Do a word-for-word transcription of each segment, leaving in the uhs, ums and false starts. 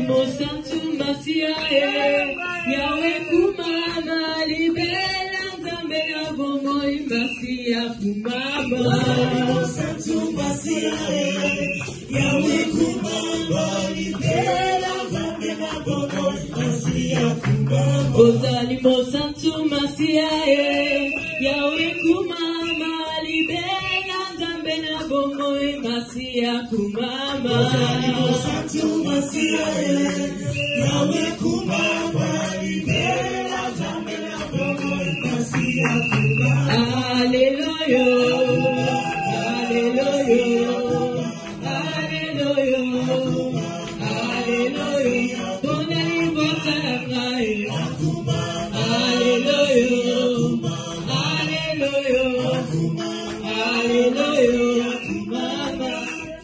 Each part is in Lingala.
Ozalimo Santu Masia Yahweh Kumama libera Nzambe na bongo Masia Kumama Ozalimo Santu Masia Yahweh Kumama libera Nzambe na bongo Masia Kumama Ozalimo Santu Masia Yahweh Kumama libera Nzambe na bongo Masia Kumama Ozalimo Santu Masia Yahweh Kumama libera Nzambe na bongo Masia Kumama Hallelujah Hallelujah Hallelujah Hallelujah Bonani Botangai Hallelujah Hallelujah Hallelujah Mama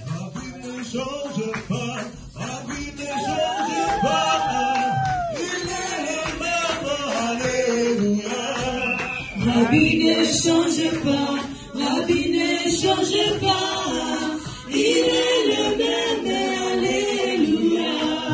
la vie ne change pas, la vie ne change pas, il est le même, alléluia.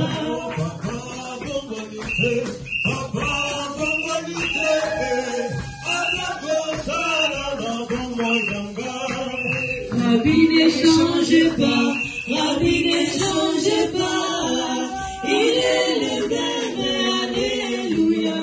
La vie ne change pas, la vie ne change pas, il est le même, alléluia.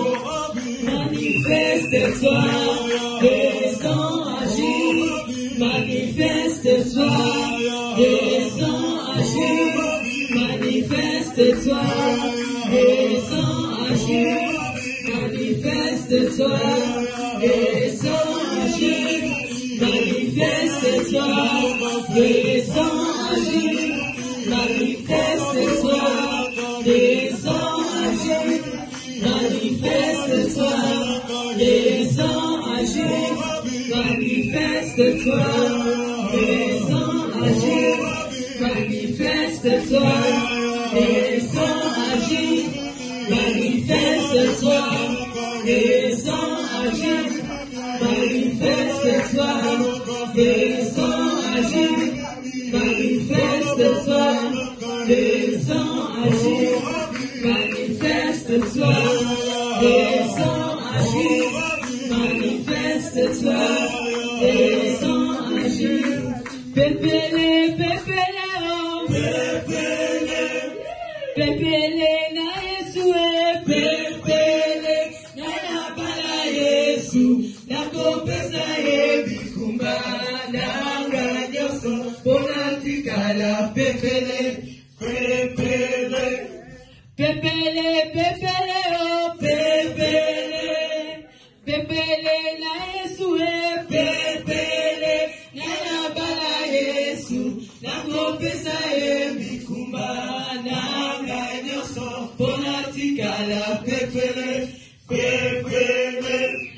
Manifeste-toi, descends agir. Manifeste-toi, descends agir. Manifeste-toi, descends agir. Manifeste-toi, descends agir. Manifeste-toi, descends agir. Manifeste-toi, descends agir. Manifeste-toi, descends agir. Manifeste-toi, descends agir. Manifeste-toi, descends agir. Manifeste-toi, descends agir. Manifeste-toi, descends agir. Manifeste-toi, descends agir. Manifeste-toi, descends agir. Manifeste-toi, descends agir. Pépélé, pépélé, oh, pépélé, pépélé, na Yesue, pépélé, na Nabala Yesu, na kopesa yebikumba, na ngadioso, bonatikala, pépélé, pépélé, pépélé, pépélé, oh, pépélé, pépélé, na Yesue, pépélé, na Nabala Yesu, na kopesa yebikumba, na ngadioso, bonatikala, pépélé, pépélé,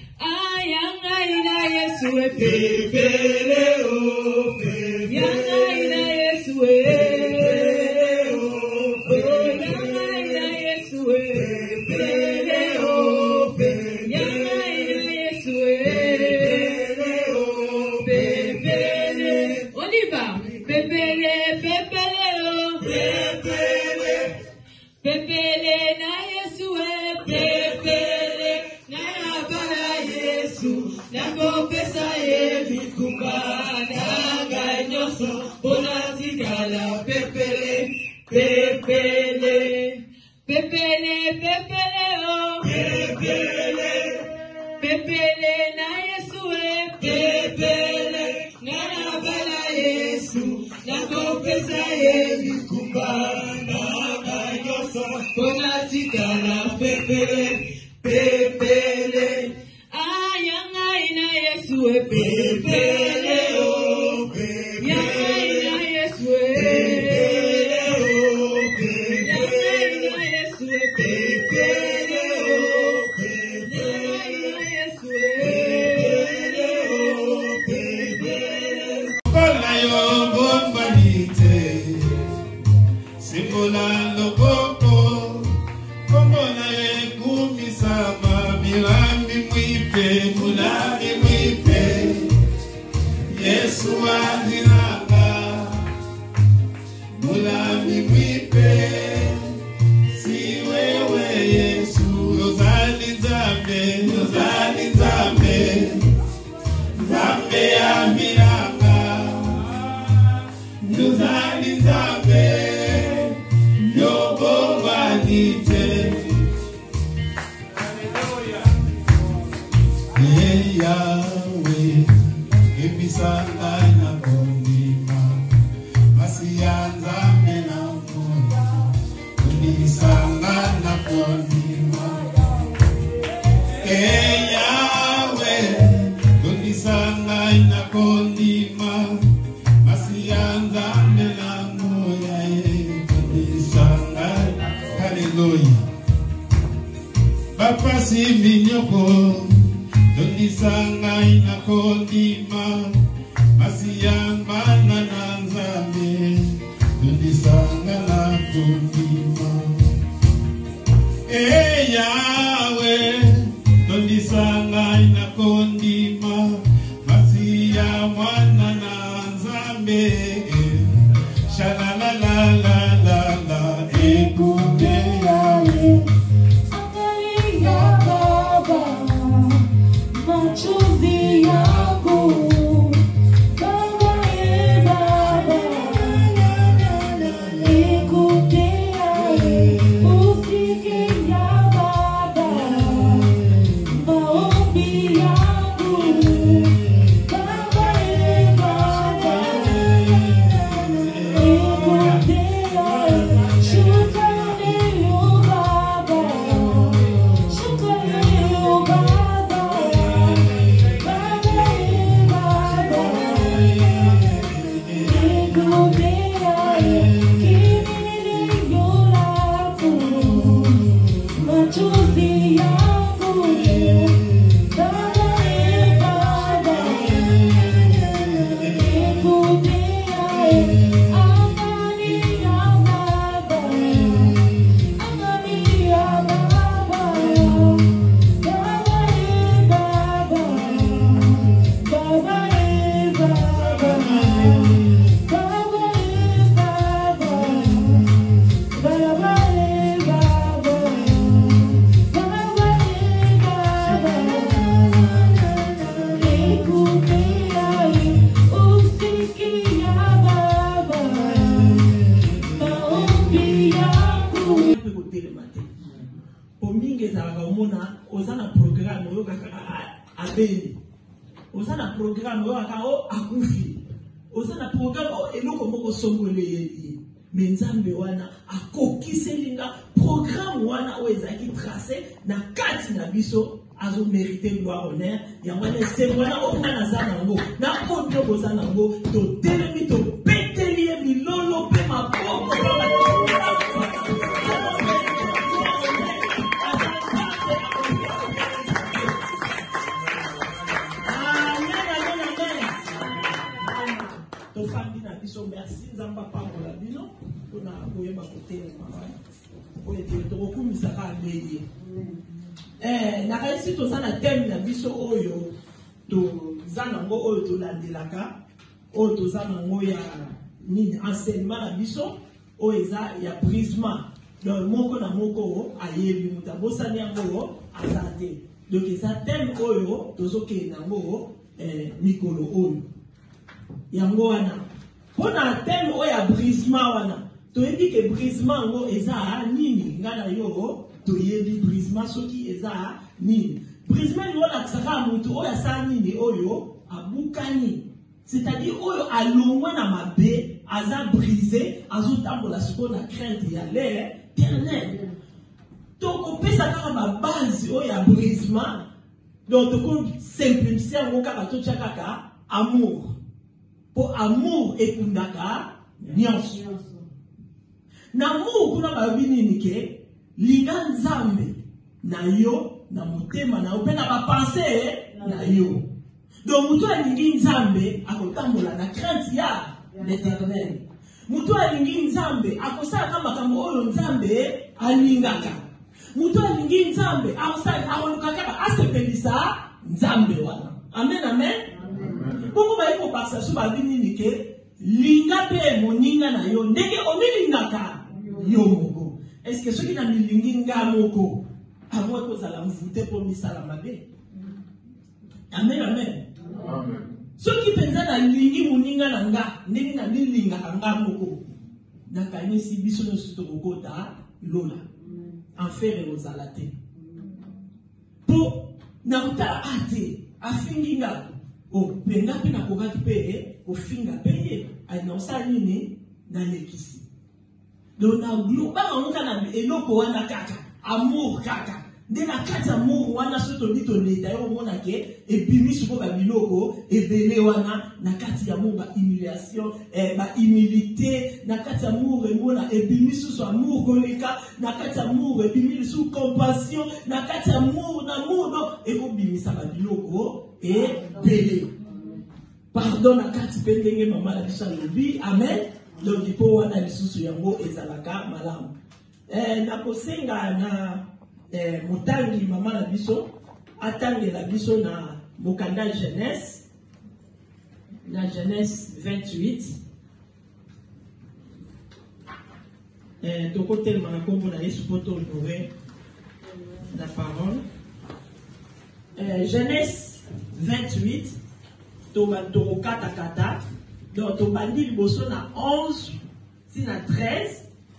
ayanga Yesue, pépélé, oh, pépélé, yanga Yesue, pépélé na Yesue, pépélé na Nabala Yesu, na kopesa yebikumba, na ngadioso, bonatikala, pépélé, pépélé, pépélé, pépélé, oh, pépélé, pépélé na Yesue, pépélé na Nabala Yesu, na kopesa yebikumba, na bonatikala, pépélé, pépélé, ayanga ina Yesue, pépélé, oh, yanga ina Yesue, pépélé, oh, yanga ina Yesue, pépélé, oh, yanga ina Yesue, pépélé, oh, pépélé. Kola yo bombanite, simbola loboko. Milambi mwipe, mulambi mwipe, Yesu adinaka, mulambi mwipe, Azo mérité gloire honneur yangwana semwana okana zanango na kodio bozanango to telemi to peteli milolo pe maboko to famille na biso merci nzamba pambola bino pona koyeba kotelema oye to kokumisaka abeye. Eh, na kaisi to sana thème na biso oyo to zanango oyo to landelaka oyo to zanango ya nini enseignement na biso oyo eza ya brisement donc moko na moko ayebi mutabosani yango azate donc eza thème oyo tozoke nango eh mikolo oyo yango wana pona thème oyo ya brisement wana toyebi ke brisement ngo eza nini ngana yo toyebi brisement soki eza nini brisement ni wala tsaka mutu oyo asa nini oyo abukani c'est-à-dire oyo alongwe na mabe aza brisé azotambola siko na crainte ya l'éternel donc pesa kaka ba base oyo ya brisement donc toko simplifier ngo kaka to kaka amour pour amour ekundaka nyonso na amour kuna ba binini ke linga nzambe na yo na motema na yo pe na ba pensée na yo donc mutu alingi nzambe akotambola na crainte ya l'éternel mutu alingi nzambe akosala kama makambo oyo nzambe alingaka mutu alingi nzambe akosala akolukaka asepelisa nzambe wana amen amen bongo bayiko bakisa so babinini ke linga pe moninga na yo ndenge omilingaka yo moko. Est-ce que ceux qui n'ont milingi nga moko amo ekozala mvute po misala mabe? Amen amen. Amen. Ceux qui pensa na lingi moninga na nga ndenge na milinga nga moko na kanisi biso no sito kokota lola. Enfer ozala te. Po na utala ate afinginga o penga pe na kokaki pe o finga pe na osala nini na lekisi. Donc na global on kana eloko wana kaka amour kaka. Nde na kati amour wana soto bito leta yo mona ke ebimi suko ba biloko ebele wana na kati ya amour ba humiliation eh, ba humilité na kati amour mona ebimi suso amour koleka na kati amour ebimi su compassion na kati amour na modo eko bimisa ba biloko ebele. Pardon na kati pendenge mama la bisha lobi amen. Donc il faut wana lisusu yango ezalaka malamu. Eh na kosenga na eh, motangi mama la biso atange la biso na mokanda jeunesse na jeunesse vingt-huit eh toko tellement na kombo na Yesu poto honorer la parole. Eh jeunesse vingt-huit to ba to kata kata donc to bandi liboso na onze si na treize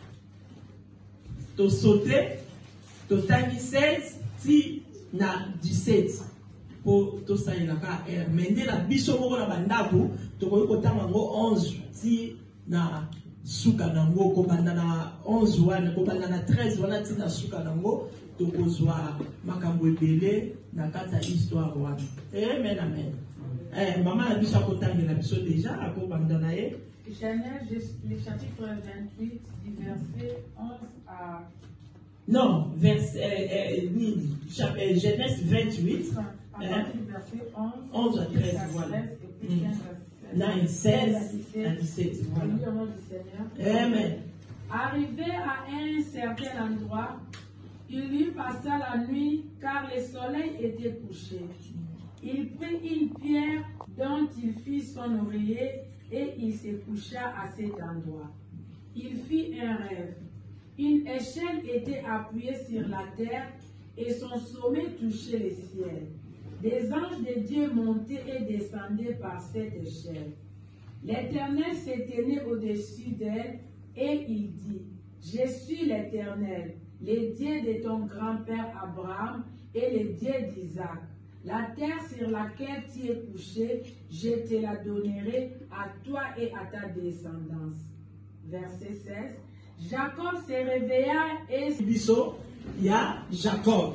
to sauter to tangi seize si na dix-sept po to sailaka er mende na biso moko na bandako to ko ko tanga ngo onze si na suka na ngo ko banda na onze wana ko banda na treize wana ti na suka na ngo to ko zwa makambo ebele na kata histoire wana. Amen amen. Eh maman na biso ko tanga na biso déjà ako banda na ye Genèse le chapitre vingt-huit du verset onze à non, verset, euh, euh, euh, Genèse vingt-huit, hein, verset onze, onze à treize, voilà. Là, seize à dix-sept, voilà. Amen. Arrivé à un certain endroit, il lui passa la nuit car le soleil était couché. Il prit une pierre dont il fit son oreiller et il se coucha à cet endroit. Il fit un rêve. Une échelle était appuyée sur la terre et son sommet touchait le ciel. Des anges de Dieu montaient et descendaient par cette échelle. L'Éternel se tenait au-dessus d'elle et il dit, « Je suis l'Éternel, le Dieu de ton grand-père Abraham et le Dieu d'Isaac. La terre sur laquelle tu es couché, je te la donnerai à toi et à ta descendance. » Verset seize. Jacob se réveilla et biso ya Jacob.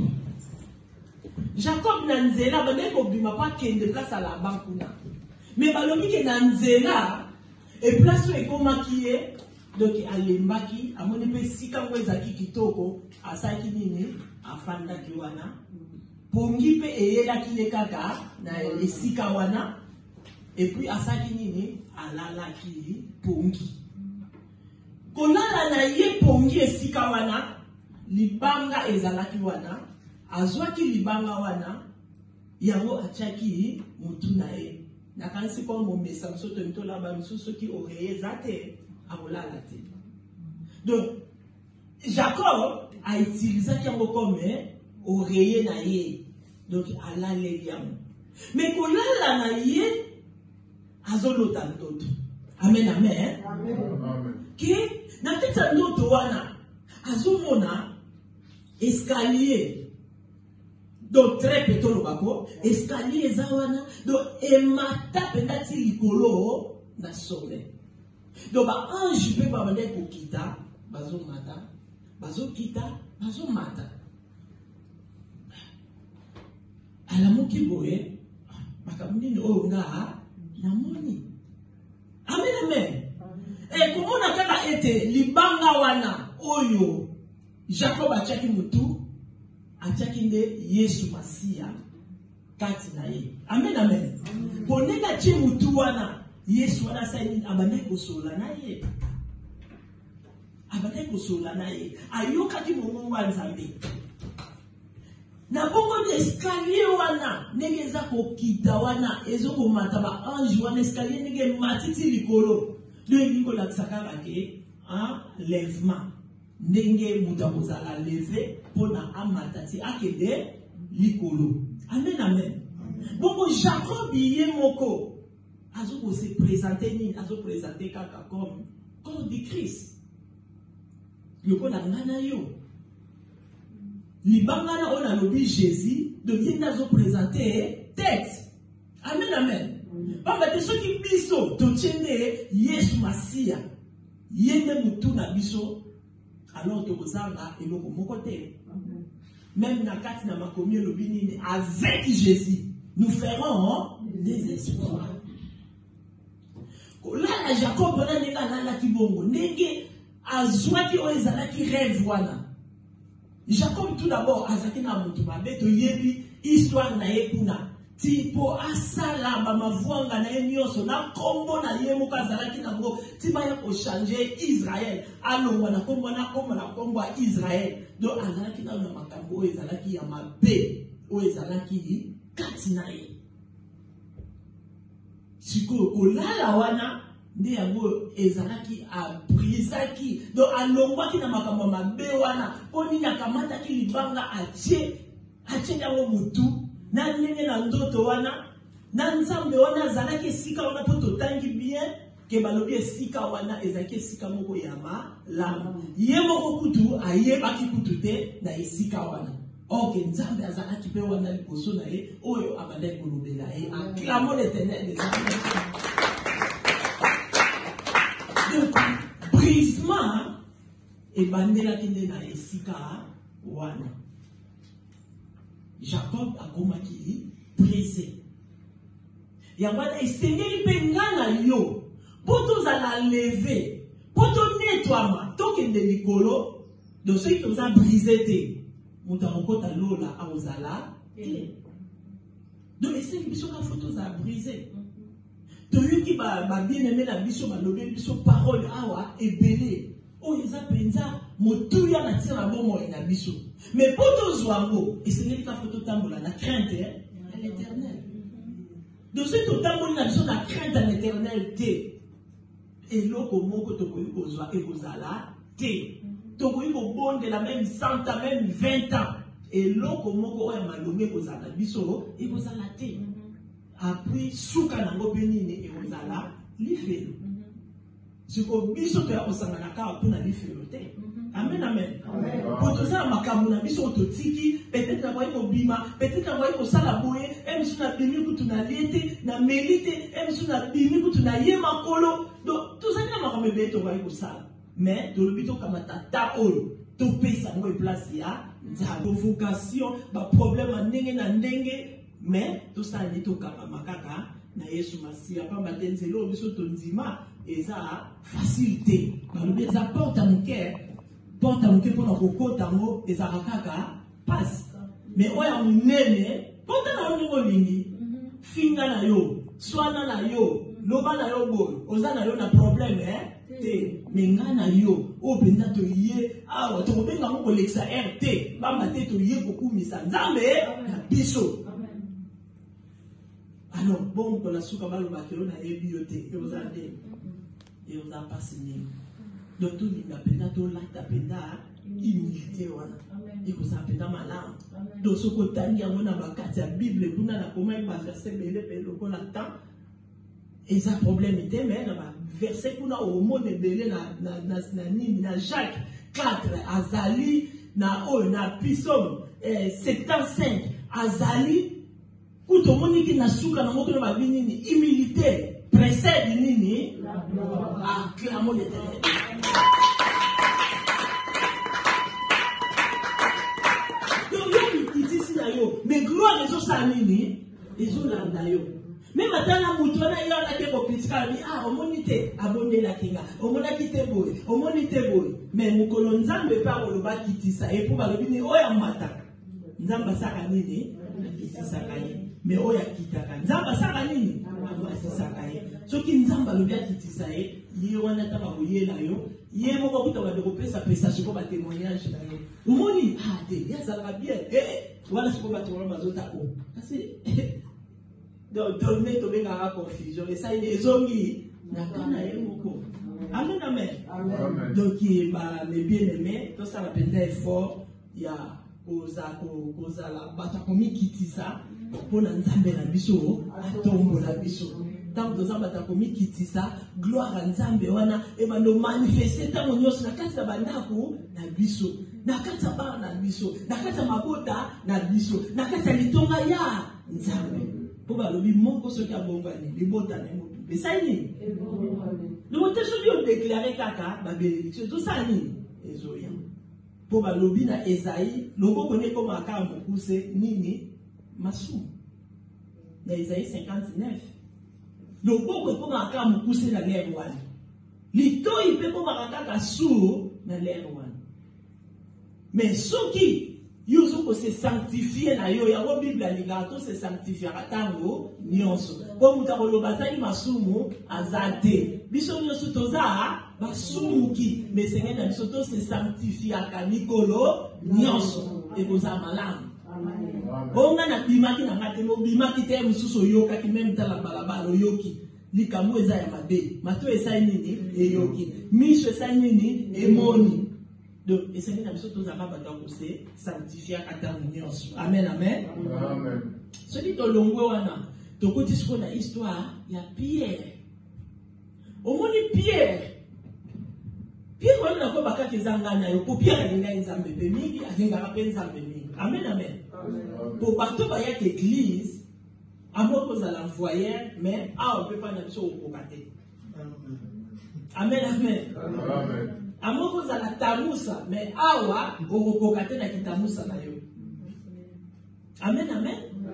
Jacob na nzela bande ko bima pa kende place à la bankuna. Mais balobi ke na nzela et place e komaki ye donc alembaki amoni pe sika ngo ezaki kitoko asaki nini afanda ki wana pongi pe eyelaki le kaka na esika wana et puis asaki nini alalaki pongi. Kolala na ye pongi esika wana libanga ezalaki wana azwaki libanga wana yango atiaki mutu na ye nakanisi kwa momesa msoto mitola ba msusu ki oreye zate akolala te. Donc Jacob a utilisé yango comme oreiller na ye donc alale yango mais kolala na ye azolota ndoto. Amen amen. Amen. Amen. Ki na teta ndoto wana azomona escalier donc très petolo bako escalier za wana donc emata pendati likolo na sommet donc ba ange pe ba bande ko kita bazo mata bazo kita bazo mata ala moki boye makamuni o nga na moni. Amen amen. Et comment on a kaka été libanga wana oyo Jacob a chaki mutu a chaki nde Yesu Masia kati na ye. Amen amen. Poneka chi mutu wana Yesu wana saini abane kosola na ye. Abane kosola na ye. Ayoka ki mungu wa Nzambe. Na bongo de escalier wana nege za kokita wana ezo komata ba ange wana escalier nege matiti likolo. Deux nico la tsakara ke un lèvement ndenge muta kozala lever pona amatati akede likolo. Amen amen. Bongo Jacob ye moko azo ko se présenter ni azo présenter kaka comme comme du Christ. lokola ngana yo libangana on a lobby Jésus de bien zo présenter texte. Amen amen. Papa te soki biso to tiende Yesu Masia yende mutu na biso alors to kozanga eloko moko te. Même na kati na makomi lobby nini avec Jésus nous ferons des espoirs. Là la Jacob na neka na la kibongo ndenge azwaki o ezalaki rêve wana. Jacob tout d'abord azaki na mutu mabe to yebi histoire na ye kuna tipo asala ba mavwanga na ye nyonso na kombo na ye moka azalaki na ngo tiba ya ko changer Israël alongwa na kombo na kombo na kombo ya Israël do azalaki na na makambo ezalaki ya mabe o ezalaki kati na ye siko kolala wana ndi yango ezalaki abrisaki do alongwaki na makambo mabe wana poni na kamata ki libanga atie atie yango mutu na nene na ndoto wana na nzambe wana azalaki esika wana po totangi bien ke balobi esika wana ezalaki esika moko ya malamu ye moko kutu ayebaki kutu te na esika wana ok nzambe azalaki pe wana liboso na ye oyo abandaki kolobela ye acclamons l'Éternel des armées. Donc, brisement et bandela kende na esika wana. Jacob a komaki brisé. Yamwana esengeli pe ngana yo. Poto za la lever. Poto nettoiement. Tokende likolo. Donc ceux qui ont brisé te. Muta mokota lola a ozala te. Donc esengeli biso ka photo za brisé. Toyo ki ba ba bien aimé la biso ba lobe biso parole awa ebele o eza penza motuya na tira bomo na biso mais poto zwango esengeli ka photo tambola na crainte à l'Éternel. Donc c'est to tambola na biso na crainte à l'Éternel te eloko moko to koyi kozwa ekozala te to koyi ko bonde la même cent ans même vingt ans eloko moko oya malonge kozala biso ekozala te. Après, souka nango benini et ozala lifelo. Siko biso to ya osangana ka pona lifelo te. Amen amen. Poto za makambo na biso ototiki, peut-être na boye ko bima, peut-être na boye ko sala boye, em suna bimi kutu na liete, na melite, em suna bimi kutu na yema kolo. Donc tout ça na makambo be to boye ko sala. Mais to lobito kamata ta olo, to pesa ngo e place ya za vocation, ba problème ndenge na ndenge. Mais tout ça n'est tout kama makaka na Yesu Masia pa matenzelo biso tonzima eza facilité balobi eza porte à mon cœur porte à mon cœur pour kokota ngo eza kaka passe mais oya munene porte na ndingo lingi finga na yo swana na yo loba na yo boy oza na yo na problème hein te menga na yo o penza to ye awa to benga ngo koleksa R T ba mate to ye kokumisa nzambe na biso. Alors, bon, pour la souka mal au bakelo na ebiote, et vous avez, et vous avez passé. Donc, tout le monde a tout l'acte penda, humilité, et vous avez penda malin. Donc, ce que tu as dit, on a bakati la Bible, on a la comment il va verser, mais le qu'on attend. Et ça, problème était, mais on a versé qu'on a au mot de belé, na, na, na, na, Jacques quatre, Azali, na, oh, na, Pissom, soixante-quinze, Azali, Kuto moniki na suka na moko na babini ni humilité précède nini acclamons l'Éternel. Donc yo mi ici na yo mais gloire ezo sa nini ezo landa yo. Même atana mutu na yo na ke ko kritika ni ah omonite abonde la kinga omona kite boy omonite boy mais mukolo nzambe pa oloba kitisa et pour balobini oya mata nzamba saka nini kitisa kaye. Mais oya kitaka nzamba saka nini abasisaka ye soki nzamba lobi akitisa ye ye wana ta bakoyela yo ye moko kuta ba de pesa pesa siko ba témoignage na yo umoni ah te ya zalaka bien eh wala siko ba témoignage bazota o kasi donc donner to benga confusion et ça il ezongi na kana ye moko. Amen amen. Donc ba les bien-aimés tout ça va peut-être effort ya koza koza la bata komi kitisa pour na nzambe na biso atombo na biso tant que nous avons commis kitisa gloire à Nzambe wana et ben nous manifester tant nous na kata bandako na biso na kata ba na biso na kata mabota na biso na kata litonga ya Nzambe pour ba lobi moko so ki abongani libota na mo pe ça ni le moté so bi on déclarer kaka ba bénédiction tout ça ni ezoya pour ba lobi na Esaïe loko connaît comme aka mokuse nini masu na Esaïe cinquante-neuf le beaucoup comme un cas me pousser dans l'air one. L'ito il peut comme un cas sourd dans l'air one. Mais ceux qui ils ont se sanctifier na yo ya la Bible aligato se sanctifier atango nyonso. Comme ta lo bazali masumu azate. Biso nyonso toza basumu ki mais seigneur na biso to se sanctifier aka nikolo nyonso et boza malamu. Bonga na bimaki na ngate mo bimaki te mususu yoka ki même tala balabala yoki likamu eza ya mabe mato esa nini eyoki misho esa nini emoni donc esengeli na biso tozanga bato ko se sanctifier kata nyonso amen amen amen soki tolongwe wana tokoti siko na histoire ya Pierre omoni Pierre Pierre wana ko bakaki ezanga na yo ko Pierre alinga nzambe pe mingi alinga pe nzambe mingi amen amen pour partout il y a l'église, à moi que vous allez envoyer, mais ah on peut pas n'aller au côté. Amen amen. À moi que vous allez tamusa, mais ah wa au côté na kitamusa na yo. Amen amen.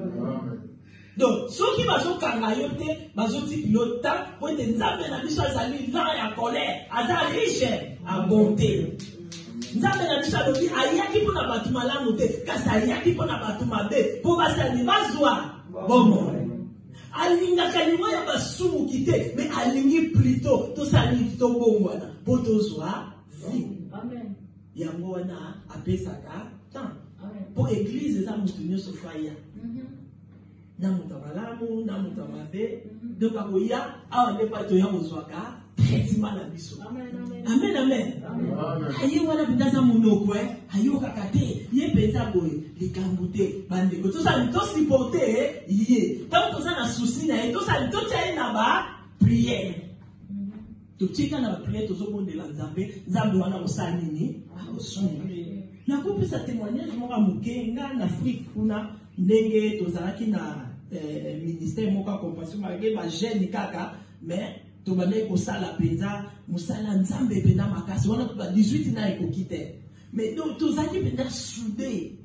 Donc ceux qui va jouer kangayote, va jouer pilote, pour être nzambe na biso azali là ya colère, azali riche, à bonté. Nzambe na biso alobi ayaki mpona bato malamu te kasi ayaki mpona bato mabe mpo basali bazwa bomo alingaka lingwa ya basumuki te mais alingi plutôt tosali tobongwana mpo tozwa vi yango wana apesaka temps mpo église eza motu nyonso faya na moto ya malamu na moto ya mabe donc akoya awa nde pa toya kozwaka traitement na biso amen amen aye wana pindaza monoko ayo kaka te ye penza boye likambo te bandeko tosali tosipote ye ntango toza na susi na ye tosali totia ye na ba priere totika na ba priere tozobondela nzambe nzambe wana kosala nini akosunga nakopesa témoignage moko moke nga na Afrique kuna ndenge tozalaki na ministère moko ya compassion malgré ba jeune kaka mais tobandaki kosala penza mosala nzambe penza makasi wana ba dix-huit na ekoki te mais donc tozalaki penza soudé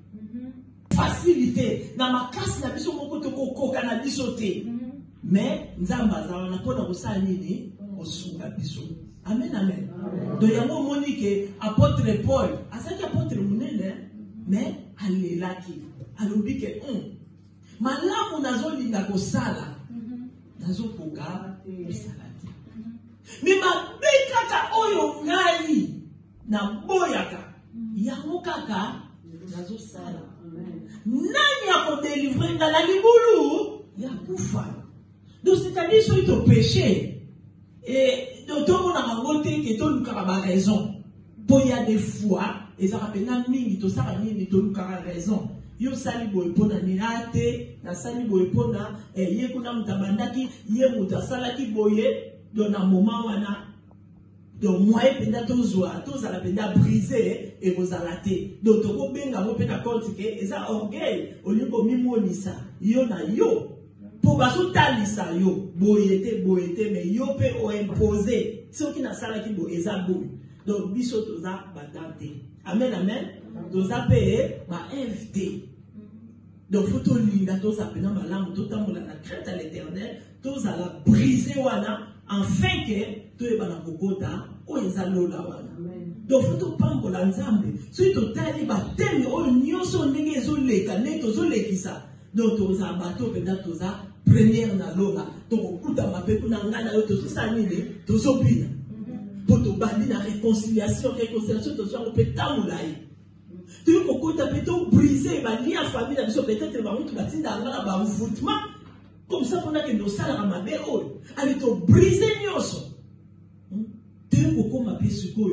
facilité na makasi na biso moko tokokoka na biso te mais nzambe aza wana mpona kosala nini kosunga biso amen amen donc yango omoni ke apôtre Paul azalaki apôtre monene mais alelaki alobi ke malamu nazolinga kosala nazokoka kosala te me mabe kaka oyo ngai na boyaka yango kaka nazosala nani akodelivre nga na libulu ya kufa donc c'est-à-dire soki topéché et tomona bango te ke tolukaka baraison mpo ya des fois ezaka mpena mingi tosala nini tolukaka raison yo sali boye mpona nina te nasali boye mpona ye kuna moto abandaki ye moto asalaki boye do na moment wana do moye mpenza tozwa tozala mpenza brise ekozala te donc tokobengango mpe na compte ke eza orgueil olingi komimonisa yo na yo mpo bazotalisa yo boye te boye te mais yo mpe oimpose soki nasalaki boye eza boye donc biso toza badan te amen amen toza mpe bainvité donc faut tolinga tozapena malamu totambola na crainte à l'éternel tozala brise wana enfin ke toyebana kokota oyo eza lola wana donc faut topambola nzambe soki totali bateme oyo nyonso ndenge ezoleka ndenge tozolekisa donc toza bato mpenza toza première na lola tokokutama mpe kuna ngai na yo tozosala nini tozobina mpo tobandi na réconciliation réconciliation tozwango mpe tambola ye tu veux qu'on peut briser ma lien famille la biso peut-être va monter batinda ngala ba envoûtement comme ça pendant que nos salles à ma béo allez to briser nyonso tu veux qu'on ma pièce koyo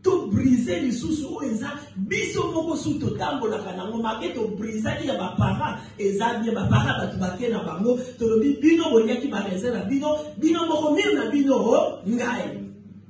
to briser les sous eza biso moko sous to tambola kanango make to briser ya ba parents eza bien ba parents ba tubake na bango to lobi bino bonyaki ba réserve bino bino moko même na bino ngai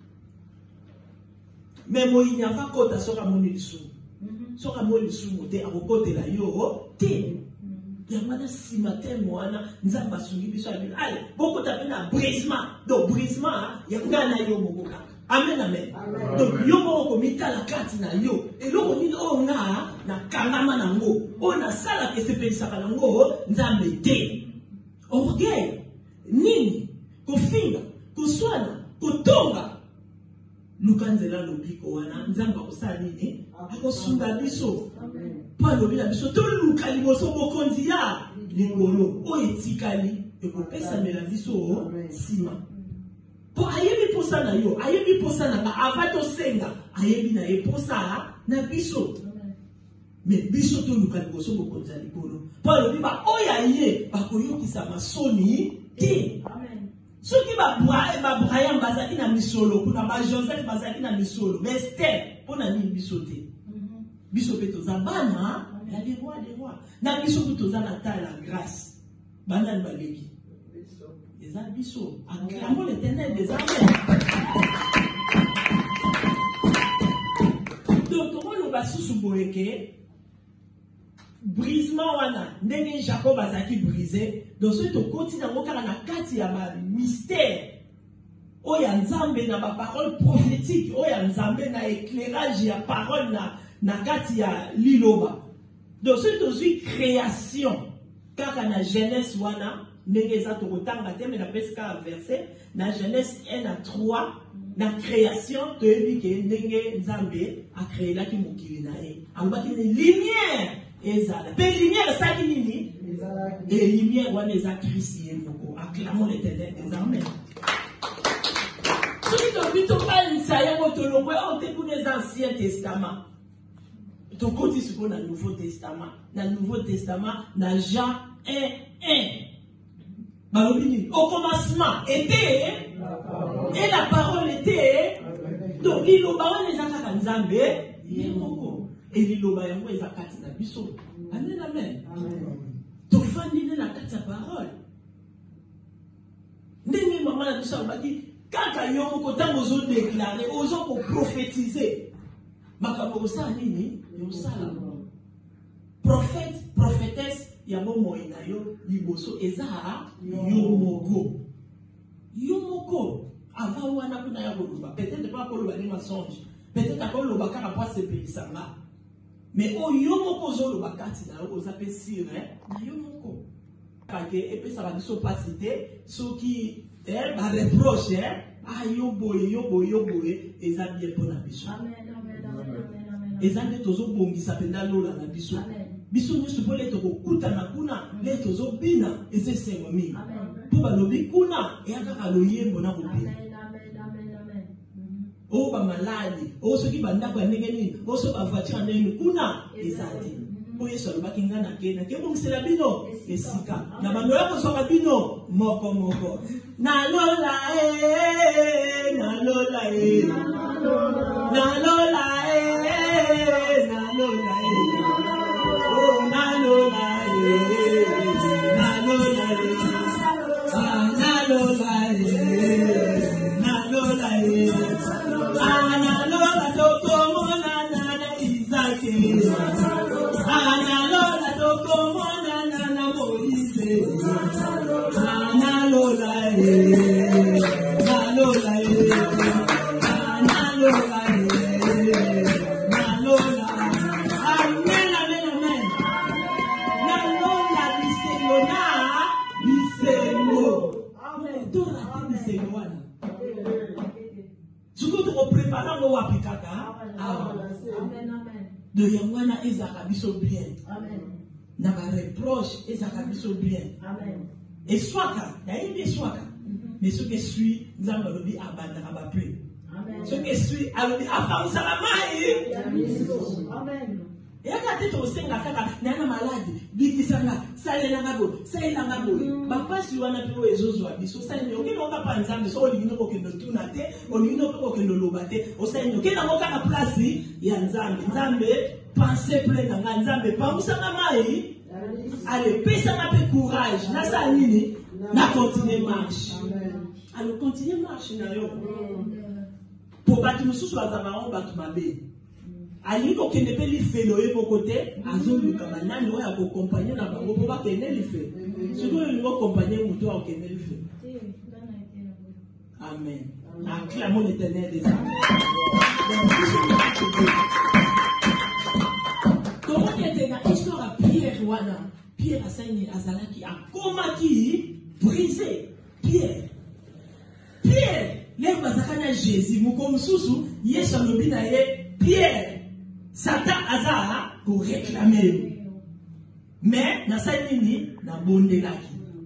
mais mo il n'y a pas kota soka moni lisu soka moni lisu mote akokote la yo te ya mwana simate mwana nzamba sungi biso abina allez beaucoup tapé na brisement donc brisement ya ngana yo moko kaka. Amen, amen. Amen. Donc, yo moko komita la kati na yo. Et loko nini o nga na kangama nango. O na sala ke sepelisaka nango nzambe te. Orgueil. Nini. Kofinga. Koswana. Kotonga. Lukanzela lobiko wana. Nzamba kosala nini. Akosunga biso. Pa lobi na biso. To luka liboso bokonzi ya. Likolo. O etikali. Ekopesa mela biso. Sima. Po ayebi posa na yo, ayebi posa na nga, avato senga, ayebi na ye posa na biso. Mais biso to luka liboso bokonza likolo. Po alobi ba oya ye, bakoyokisa masoni te. Soki ba ba Brian bazaki na misolo, kuna ba Joseph bazaki na misolo, mais Esther pona ni biso te. Biso pe toza bana, ya des rois des rois. Na biso pe toza na ta la grâce. Bana baleki. Acclamons l'Éternel des armées. Donc, comment le basu suboeke brisement wana ndenge Jacob azaki brisé. Donc, ce to continue à moka na kati ya ma mystère. Oya nzambe na ba parole prophétique. Oya nzambe na éclairage ya parole na na kati ya liloba. Donc, ce to suis création. Kaka na Genèse wana. Négeza to kotanga te mais na peska verset na Genèse un à trois na création to ebi ke ndenge nzambe a créé la ki mokili na ye alobaki ni lumière ezala pe lumière ça ki nini et lumière wana eza Christ ye moko acclamons l'Éternel des armées soki to bito balisa yango to longwe o te pour les anciens testaments to koti siko na nouveau testament na nouveau testament na Jean un un. Au commencement était et la parole était donc liloba wana ezaka nzambe yemoko et liloba yango ezakati na biso. Amen, amen. To fandi na kati ya parole ndenge mama na biso baki kaka yo moko tango ozo déclarer ozo ko prophétiser makambo osala nini yo sala prophète prophétesse yabo moina yo liboso eza yomoko yomoko avant wana kuna ya koloba peut-être pas koloba ni mensonge peut-être koloba kaka kwa sepelisanga mais o yomoko zoloba kati na yo oza pe sire na yomoko kake epesa ba biso pasité soki eh ba reproche ah yo boye yo boye yo boye eza bien pour na biso. Amen, amen, amen, amen. Eza ne tozo bongisa penda lola na biso. Biso nyusu pole to kokuta na kuna le tozo bina eze sengo mi. Po balobi kuna e aka loyembo na kopina. Amen, amen, amen, amen. O ba maladi, o soki banda kwa ndenge nini, o so ba voiture ndenge kuna ezati. Po Yesu alobaki ngana ke na ke bongisela bino esika. Na bando yako soka bino moko moko. Na lola e, na lola e. Na lola e, na lola e. Oh, na lola e, na lola e, ah, na lola e, na lola e, ah, na lola toko mona na Isaac, ah, na lola toko mona na Moïse, ah, na lola e, na lola e, ah, na lola e, na lola. De yangwana ezaka biso bien. Amen. Na ba reproche ezaka biso bien. Amen. Et swaka, d'ailleurs swaka. Mais ce que suit, nzamba lobi abanda ba peu. Amen. Ce que suit alobi afam salamai. Amen. Et quand tu es au sein de la caka, il y a une maladie, bikisanga, ça est là bas, ça est là bas. Papa si on a pu les autres habits, ça est ok, on va pas ensemble, ça on y nous que nous tournate, on y nous que nous lobate, on sait ok, dans mon cas la place, il y a Nzambe, Nzambe, pensez plein dans Nzambe, pas où ça va maï, allez, paix ça m'a fait courage, na ça nini, na continuer marche, alors continuer marche na yo, pour battre nous sous la zamaron, battre ma bé. Ali ko kende pe li felo e mon côté azo luka banani o ya ko accompagner na bango po ba kende li fe surtout li ko accompagner muto a kende li fe. Amen. Acclamons l'Éternel des âmes. Comment était la histoire à Pierre wana Pierre asani azalaki akomaki brisé Pierre Pierre les bazakana Jésus muko mususu Yesu alobi na ye Pierre Satan azara pour réclamer. Mais, na sa nini, na bondelaki.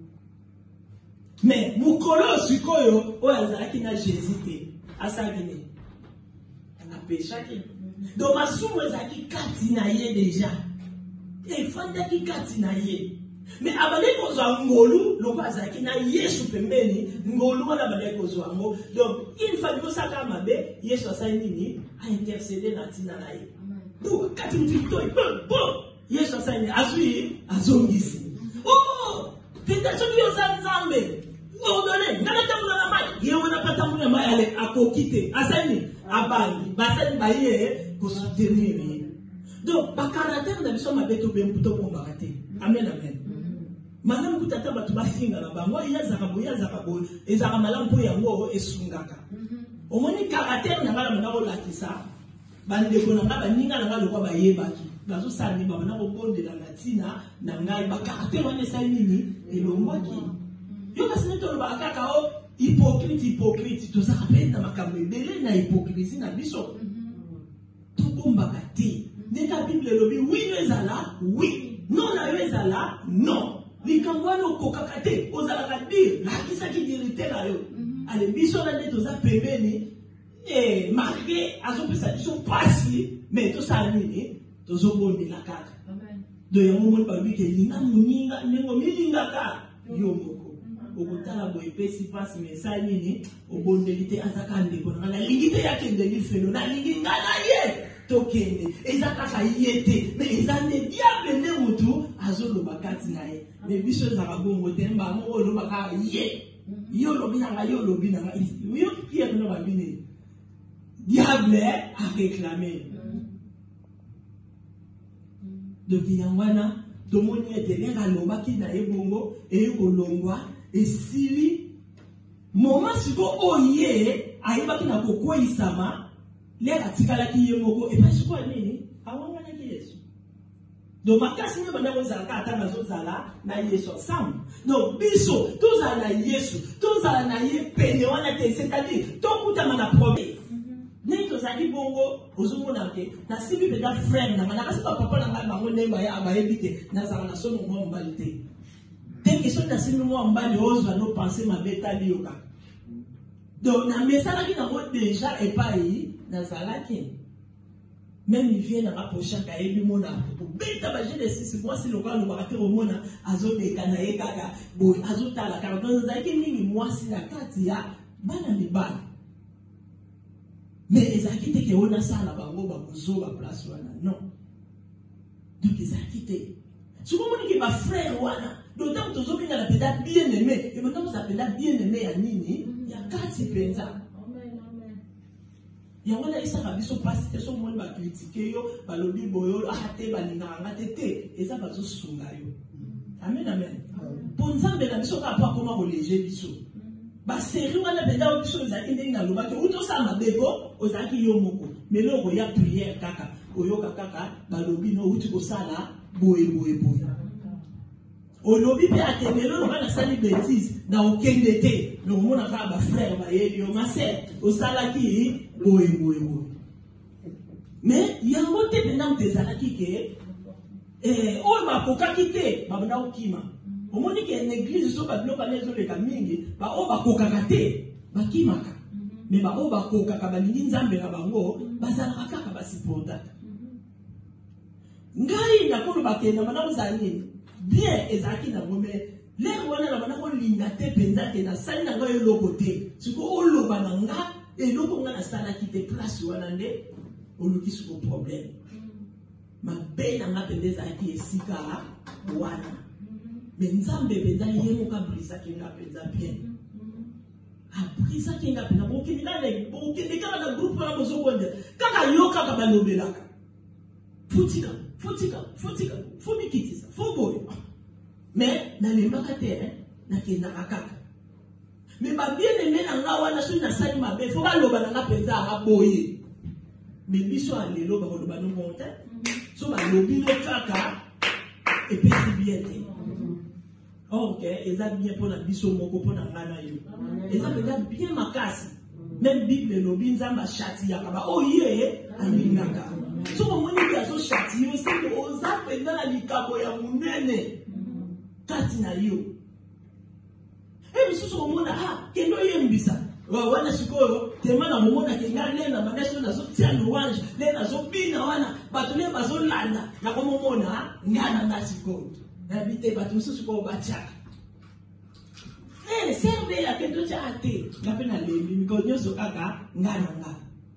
Mais, mukolo sukoyo, o azaraki na Jésus. Asagine. Na pechaki. Donc, ma soumou ezaki kati na ye déjà. Et fandaki kati na ye. Mais, abane kozwa ngolu, loko azaraki na Yesu pembeni, ngolu wana abane kozwa ngo. Donc, il fallait que ça kamabe, Yesu asa nini, a intercédé na tina na ye. Bon, quand tu me dis, bon, bon, Yesu asani, azui, azongisi. Oh, peut-être que Dieu s'en zambe. Oh, donne, n'a pas de la main. Il y a pas de la main, elle a coquité. Asani, abandi, basani, baye, pour soutenir. Donc, par caractère, nous sommes avec tout bien pour combattre. Amen, amen. Madame Koutata, tu vas finir là-bas. Moi, il y a Zakabo, il y a Zakabo, et Zakamalam pour Yango et Sungaka. Au moins, caractère, n'a pas la ça. Bande ko nanga baninga nanga lokwa bayebaki bazo sali baba na obonde la latina na ngai ba caractère wana sa nini elongwaki yo kasine to ba kaka o hypocrite hypocrite to za kapenda makambo ebele na hypocrisie na biso to bomba kati neta bible lobi oui yo ezala oui non na yo ezala non likangwano kokakate ozala ka dire la kisa ki dirite la yo ale biso na ndeto za pembeni. Et marqué à son ça sont passés mais tout ça nini to zo bondi la kaka do ya mo ba bi ke linga muninga nengo milinga ka yo moko okutala boy pesi pass mais ça nini obondelité azaka ndeko na lingite yake ndeli felo na linga na ye to kende ezaka ka yete mais ezane diable ne mutu azolo bakati na ye mais biso za ka bongo temba mo lo baka ye yo lo binanga yo lo binanga yo Pierre no ba bini diable a réclamé. Donc, il y a un tout le monde était là, l'homme qui n'a pas bongo, et kolongwa, et si moment si vous oyez, aïba qui n'a pas quoi isama, les ratikala qui y moko, et pas si quoi nini, avant on a qui est. Donc, ma casse n'est pas dans vos alcata, na zozala, na yesu ensemble. Donc, biso, tous à la yesu, tous à la ye pene, on a été, c'est-à-dire, tout coup à ma promesse. N'est que ça dit bongo, aux omonake, na sibi beda frère, na manaka c'est pas papa na ma bango nemba ya abayebite, na za na sono mo mbalite. Dès que son na sibi mo mbali ozo no penser ma beta lioka. Donc na mesala ki na mo déjà et pas yi, na zalaki. Même il vient na rapprocher ka ebi mona pour beta ba j'ai des six mois si le roi le barater au mona azo de kanaye kaka, bo azo ta la carte dans zaki mingi moi si la carte ya bana mi bana. Mais ils ont quitté que on a ça là-bas, on va vous la place non. Donc ils ont quitté. Souvent on dit que ma frère wana, d'autant que vous avez la pédale bien aimé, et maintenant vous avez la bien aimé à Nini, il y a quatre pensa. Il y a un isa rabi so passe, et son monde va critiquer yo, va lobby boyo, ahate va nina tete, et ça va se sunga yo. Amen amen. Pour nous amener la mission pas comment reléger biso. Ba série wana benda biso ezaki ndenge na loba ke uto sa mabego ozaki yo moko mais loko ya prière kaka oyoka kaka balobi no uti ko sala boye boye boye olobi pe atemelo no bana sali bêtise na okende te no mona ka ba frère ba yeli yo mase osala ki boye boye boye mais yango te benda mtezalaki ke eh o ma kokaki te ba banda okima. Au moment qu'il y a une église, so ba bloka nezo le kamingi, ba o ba kokaka te, ba kimaka. Mais ba o ba kokaka ba ningi nzambe na bango, ba zalaka kaka ba supporta. ngai na ko ba kenda mana uzani bien ezaki na ngome lero wana na bana ko linga te penza te na sali na ngai lokote siko oloba na nga e loko nga na sala ki te place wana nde oluki siko problème ma be na nga pendeza ki esika wana mais nzambe penza yemo ka brisa ki nga penza bien a brisa ki nga penza bo ki nga le bo ki nga na groupe na bozo konde kaka yoka ka balobelaka futika futika futika fumikitisa fuboy mais na lembaka te na kenda kaka mais ba bien aimé na nga wana so na sali mabe fo ba loba na nga penza a boye mais biso alelo ba loba no monte so ba lobi no kaka et puis c'est bien te ok eza bien pour la biso moko pour na ngana yo eza bien makasi même bible lobi nzamba chati ya kaba oh ye alingaka so moni ya so chati yo se ko oza penza na likabo ya munene kati na yo e bisusu omona ah kendo yembisa wana sikoyo temana momona kenga lena manasho na so tia louange lena so bina wana bato le bazo landa na ko momona ngana na sikoyo na bite bato mususu ko bacha eh serbe ya kendo cha ate ngapena lembi ko nyoso kaka ngana nga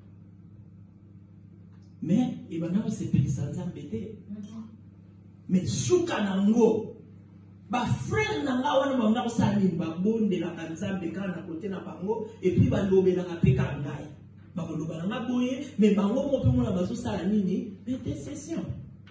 mais ibana ko sepelisa nzambe te mais suka nango ba frère na nga wana ba ngako sali ba bonde la kanzambe kana kote na bango et puis ba lobela ka peka ngai ba ko loba na boye mais bango mo pe mona bazo sala nini intercession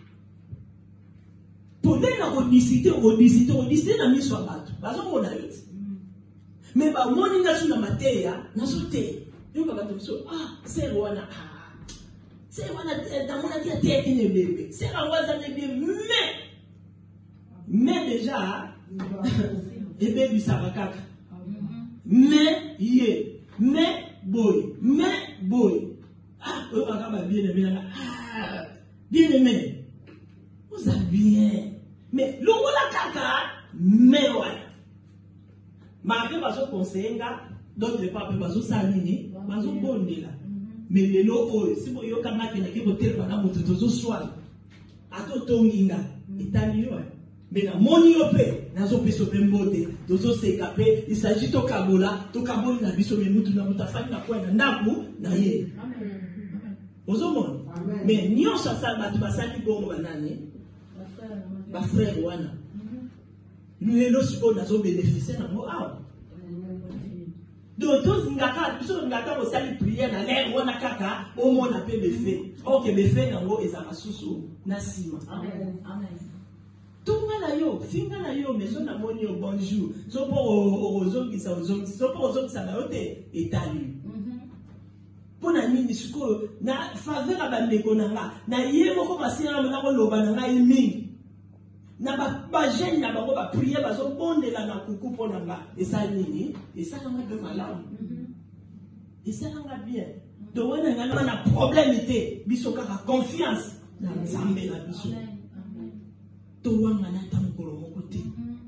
pour na ko disiter ko disiter ko disiter na miso bato bazo mona yote mais ba moni nga suna mateya na sote yo ka bato so ah c'est wana ah c'est wana dans mon avis te qui ne bébé c'est rangoza ne bien mais mais déjà et baby ça va kaka mais yé mais boy mais boy ah on va pas bien aimé ah bien aimé vous êtes bien mais longo la kaka mais ouais marqué bazo conseiller d'autres pas bazo salini bazo bondela mais les locaux si vous yoka maki na kibo tel bana moto tozo swali ato tonginga italio mais na moni yope nazo peso pembote tozo sekape il s'agit to kabola to kaboli na biso me mutu na mutafani na kwa na ndaku na ye amen ozo mon mais nyonso sa batu basali bongo banani ba frère wana lui lo siko nazo bénéficier na mo ah donc tous ngaka biso ngaka ko sali prière na lèvre wana kaka au monde a pe befe OK befe nango ezaka susu na sima amen amen tunga na yo finga na yo maison na moni yo bonjour so pour ozongi sa ozongi so pour ozongi sa baote etali pona nini siko na faveur abandeko nanga na ye moko basira na ko loba nanga imi na ba ba jeune na bango ba prier bazo bondela na kuku pona nga esa nini esa nga de malamu esa nga bien to wana nga na problème té biso kaka confiance na nzambe na biso to wanga na tamkolo moko te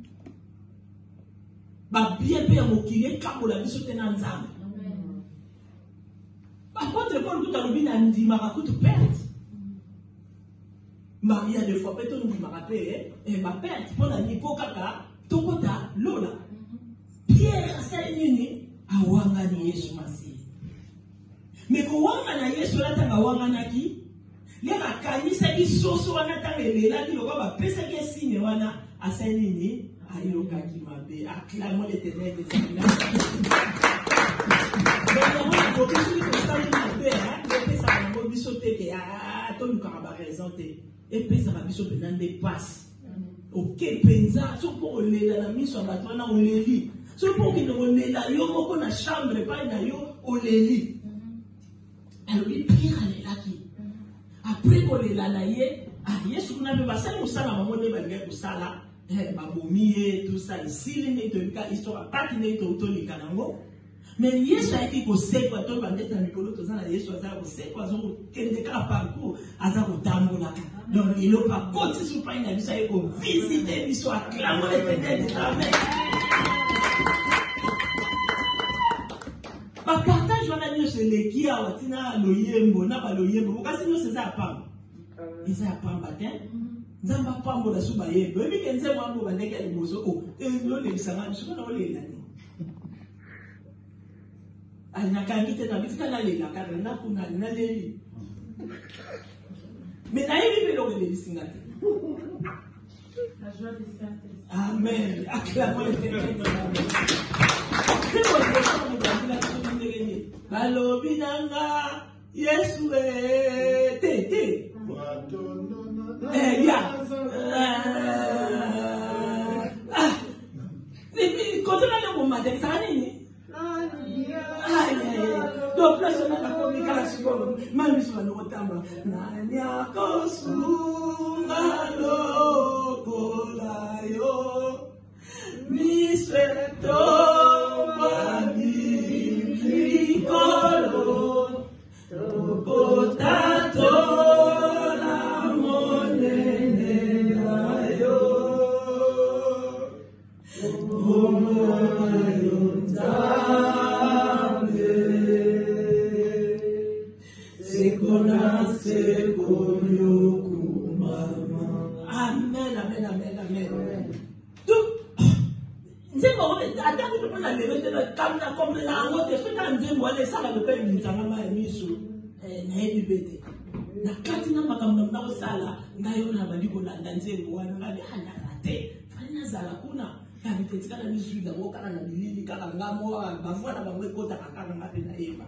ba bien pe mokile kabola biso te na nzambe ba contre Paul tout alobi na ndima ka kutu perte Maria de fois peut-on nous rappeler et ma père pour la nipo kaka tokota lola Pierre sa nini awanga ni Yesu masi mais ko wanga na Yesu la tanga wanga naki le makanisa ki soso wana tanga lela ki lokwa ba pesa ki signe wana asa nini ayoka ki mabe acclamons l'Éternel des années mais on ko biso ko sa ni mabe hein le pesa na mo biso te ke ah to luka ba raison te et puis ça va biso pendant des passes ok penza so pour lela na miso bato na oleli so pour que no lela yo moko na chambre pa na yo oleli alors il pire lela ki après ko lela na ye ah yesu kuna be basali musala mamone ba ngai kusala eh ba bomiye tout ça ici ne to ka histoire pas ne to to ni kanango mais yesu a été ko sekwa to ba ndeta mikolo to zana yesu aza ko sekwa zo kende ka parcours aza ko tambola donc il n'a pas côté sur pas une vie ko visiter l'histoire clairement l'Éternel des armées ba partage wana nyo se lekia watina loyembo na ba loyembo kasi no seza pa ils ont pas matin. Nzamba pambo la suba ye. Dobi kenze mwambo bandeke ya liboso. Oh, eh, lo le bisanga, suba na ole lani. Anakangi te na bisika na le la kada na kuna na le. Mais na yebi be lo le bisinga te. La joie du Saint-Esprit. Amen. Acclamons le Seigneur. Balobi nanga Yesu e te te. Eh ya. Ah. Ni kote na le bomate ça nini? Aïe aïe. Donc là on a la communication. Mami so no tamba. Nanya kosunga lokola yo. Mi sueto mami Nicolo Potato la monene yo Omo Zame Sekona Sekonyo Kumama. Amen, amen, amen, amen. C'est bon, attends que tu la lever de la table comme la route, c'est quand même moi les salles de paix mis ça m'a mis sur na hebi bete. Na kati na makambo na sala ngayo na bali ko landa nzengo wana ngani anda rate. Fanya zala kuna ya bitetika na misu da boka na bilili kala ngamo bavua na bamwe kota kakanga ngapi na eba.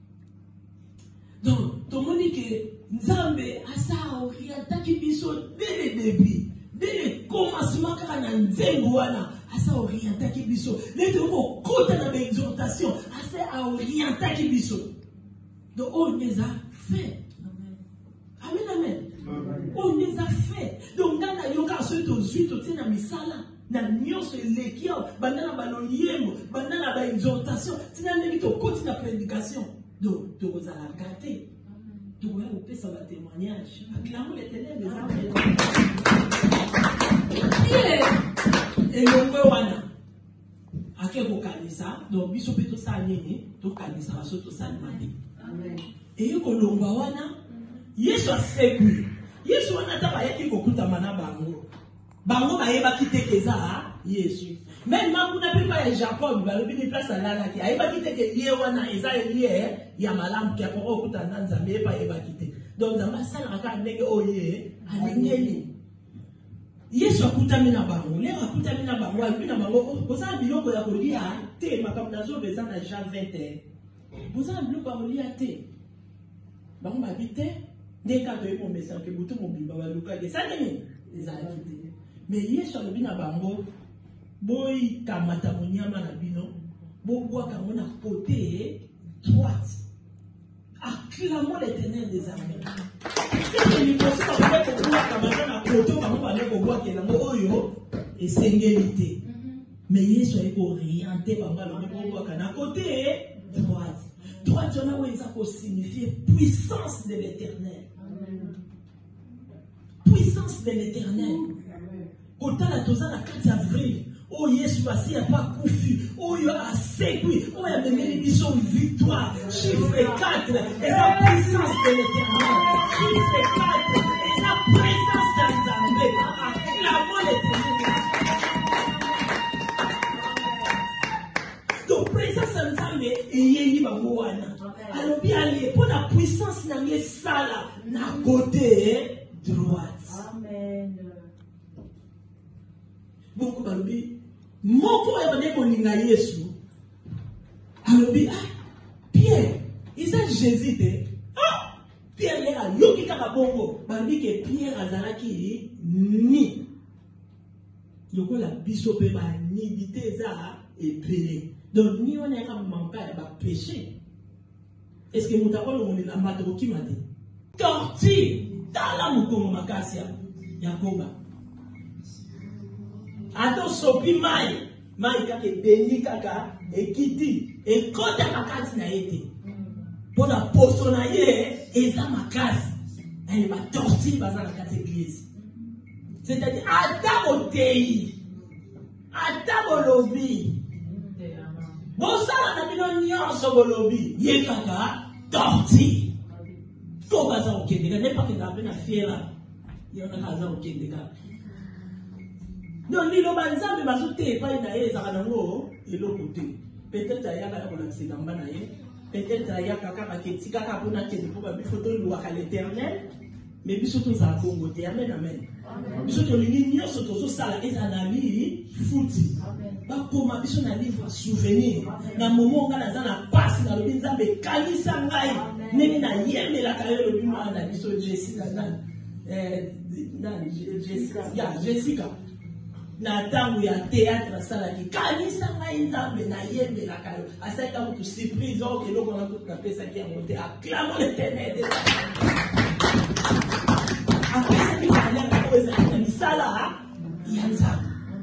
Donc, tout le monde dit que Nzambe asa orientaki biso dès le début, dès le commencement quand na nzengo wana. Asa orientaki biso. Les deux mots, côté de l'exhortation, asa orientaki biso. Donc, on les a fait. Amen, amen. On les a fait. Donc, dans la yoga, ceux qui ont suivi, tu sais, dans misala, dans nyonso lekio, bandana balonyemo, bandana ba exhortation, tu n'as même pas côté de la prédication. Donc, tu vas la gâter. Tu vas couper ça va témoignage. Acclamons l'Éternel des armées. Et le wana akeko kanisa donc biso peto sa nini to kanisa baso to sa mani. Amen. Et ko longwa wana Yesu asekwi Yesu wana ta ba yeki ko kutama na bango bango ba yeba kitekeza Yesu même makuna pepa ya Jacob ba lobi ni place alala ki ayeba kiteke ye wana eza ye ya malamu ki akoko kutana Nzambe pa yeba kiteke donc Nzambe sala ka ndenge oye alingeli Yesu akutami na bango, leo akutami na bango, alikuwa na bango, boza biloko ya kolia te makambo nazo beza na Jean vingt. Boza biloko ya kolia te. Bango babite, ndeka to yebo message ke butu mobimba baluka ke saneni ezali te. Mais Yesu alobi na bango, boy kamata monyama na bino, bo bwa kango na côté droite. Acclamons l'Éternel des armées. C'est une chose qu'on va faire pour la caméra na côté comme on va faire pour voir que l'amour oyo est singulité. Mais Yesu est orienté par là le voir na côté droite. Droite on a où ça peut signifier puissance de l'Éternel. Puissance de l'Éternel. Côté la toza na quatre avril. Oh Yesu passé a pas confus. Oh yo a sécuit. Oh y a même l'édition victoire. Chiffre quatre. Et la puissance de l'Éternel. Chiffre quatre. Et la présence d'Azamé. Acclamons l'Éternel. Donc présence d'Azamé et yéyi bangoana. Alors bien aller pour la puissance na mié sala na côté droite. Amen. Beaucoup balobi moko ya bane kolinga Yesu alobi ah Pierre isa Jésus te ah Pierre le a yoki kaka bongo balobi ke Pierre azalaki ni lokola biso pe ba nidité za ebele donc ni on est comme manka ba péché est-ce que mutako lo moni lamba to kimate torti tala mukongo makasi ya Yakoba. Ato sopi mai, mai kake beni kaka, ekiti, ekota makati na ete. Pona poso na ye, eza makasi. Elle va tortir dans la case église. C'est-à-dire, ata otei, ata bolobi. Bosala na bino nyonso bolobi, ye kaka torti. Ko baza okende, n'est pas que na bena fiera. Il y a un hasard au Québec. Non, ni le banzambe bazote pas na ye za nango et l'autre côté. Peut-être aya ka ko accident bana ye. Peut-être aya ka ka keti ka ka bona kedi pour ba photo lo à l'éternel. Mais biso to za Congo te amen amen. Biso to lingi nyonso to zo sala ezanami futi. Ba koma biso na livre souvenir. Na moment nga na za na passe na lobi nzambe kanisa ngai. Neni na yembe la kayo lobi ma na biso Jessica na eh na Jessica ya Jessica. Na tangu ya théâtre sala ki kanisa ngai nzambe na yembe la kayo. Asaka mutu surprise o ke loko na tout na pesa ki ya monter acclamons l'éternel. Après ça, il y a un misala, il y a un zam.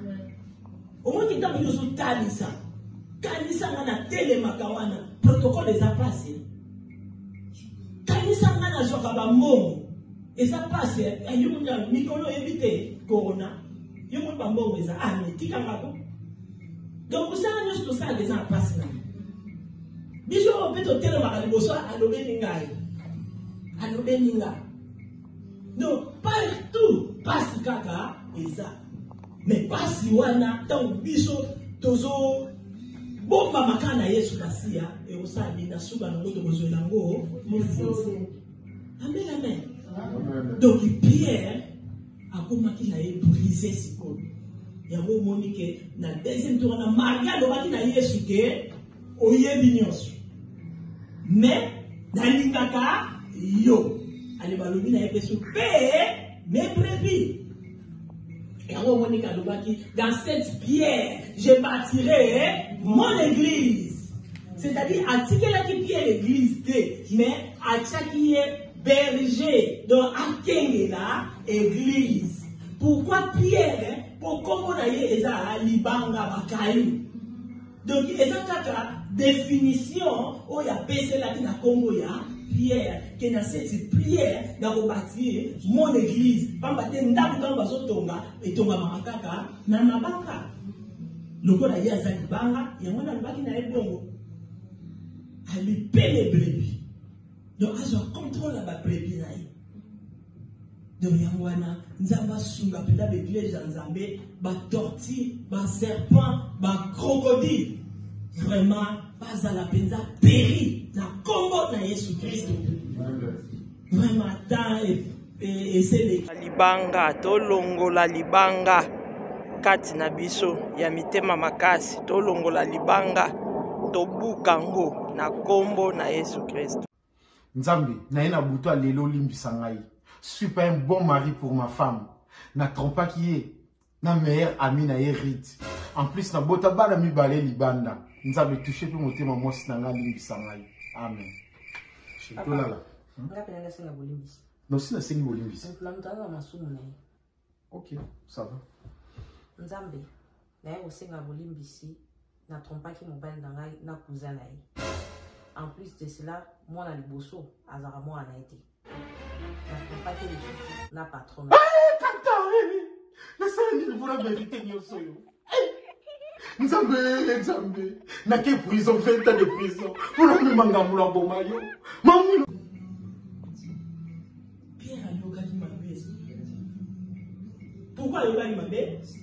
Au moins, il y a un talisa. Kanisa ngana tele makawana. Protocole des passé. Kanisa ngana joka ba mongo. Et ça passe. Il y a un mikolo évité corona. Il y a un mongo eza ane tika ngako. Donc vous savez nous tout ça des gens passent. Biso opeto tele makali boso alobe ningai. Alobe ningai. Non, partout, passe kaka, et ça. Mais passe wana, tant biso, tozo, bomba makana yesu basia, et au sein de la souba nango de mozolango, mon fils. Amen, amen. Donc, Pierre, a commencé à briser ce code. Il y a un moment que, dans le deuxième tour, on a marqué à na yesu ke, oye binyos. Mais, dans l'ingaka, yo. Allez, balobi na epesu paix mes brebis. Et alors, Monica Lobaki, dans cette pierre, je bâtirai mon église. C'est-à-dire, à Tikela qui pierre l'église, mais à Tchaki berger, donc à Kengela, église. Pourquoi pierre? Pour comment d'ailleurs, ils ont libanga bakayu. Donc, ils ont une définition, où il y a P là qui n'a Congo, Pierre, qui dans cette prière, dans le bâtir mon église, pas bâtir ndabu quand baso tonga et tonga makaka na mabaka. Loko na ya zaki banga, ya mwana lubaki na ebongo. Ali pele brebis. Donc azo contrôle la brebis na yi. Donc ya mwana nzamba sunga penda l'église nzambe, ba tortue, ba serpent, ba crocodile. Vraiment pas à la peine péri na combo na Yesu Christ. Vraiment tant et c'est les libanga to longola libanga kati na biso ya mitema makasi to longola libanga to bukango na combo na Yesu Christ. Nzambe na ina buto lelo limbisa ngai. Suis pas un bon mari pour ma femme. Na trompa qui est na meilleur ami na hérite. En plus na bota bala mi balé libanda. Nous avons touché pour monter ma mosse dans la ligne sangai. Amen. Je suis là là. Non, c'est la scène bolimbis. Ok, ça va. Nzambe, na ye osenga bolimbisi na trompa ki mobile na ngai na cousin na ye. En plus de cela, moi na liboso azara moi na été. Na trompa ki lisusu na patron. Eh, kata, na sala ni la vérité nyonso yo. Nzambe, Nzambe, na ke prison, vingt ans de prison. Pour la même manga moula boma yo. Mamu. Pierre a yoga qui m'a baissé. Pourquoi yoga qui m'a baissé?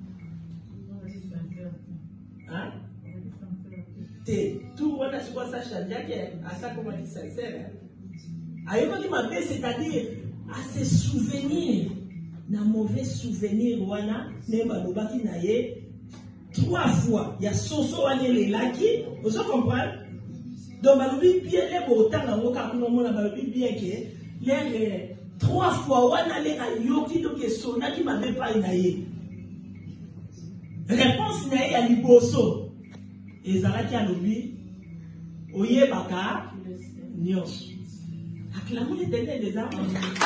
Hein? T'es tout on a su quoi ça change à ça comment dit sincère. A yoga qui m'a baissé, c'est-à-dire à se souvenir, na mauvais souvenir wana, nemba lobaki na ye. Trois fois, il y a Soso Anele Laki, vous comprenez? Donc, Balobi bien, les autant dans le cas où on a Balobi bien que les trois fois, on a les Yoki, donc ils sont là qui m'avaient pas inaïe. Réponse inaïe à Liboso. Et Zalaki a l'oubli, Oye Baka, Nyos. Acclamons l'éternel des armes.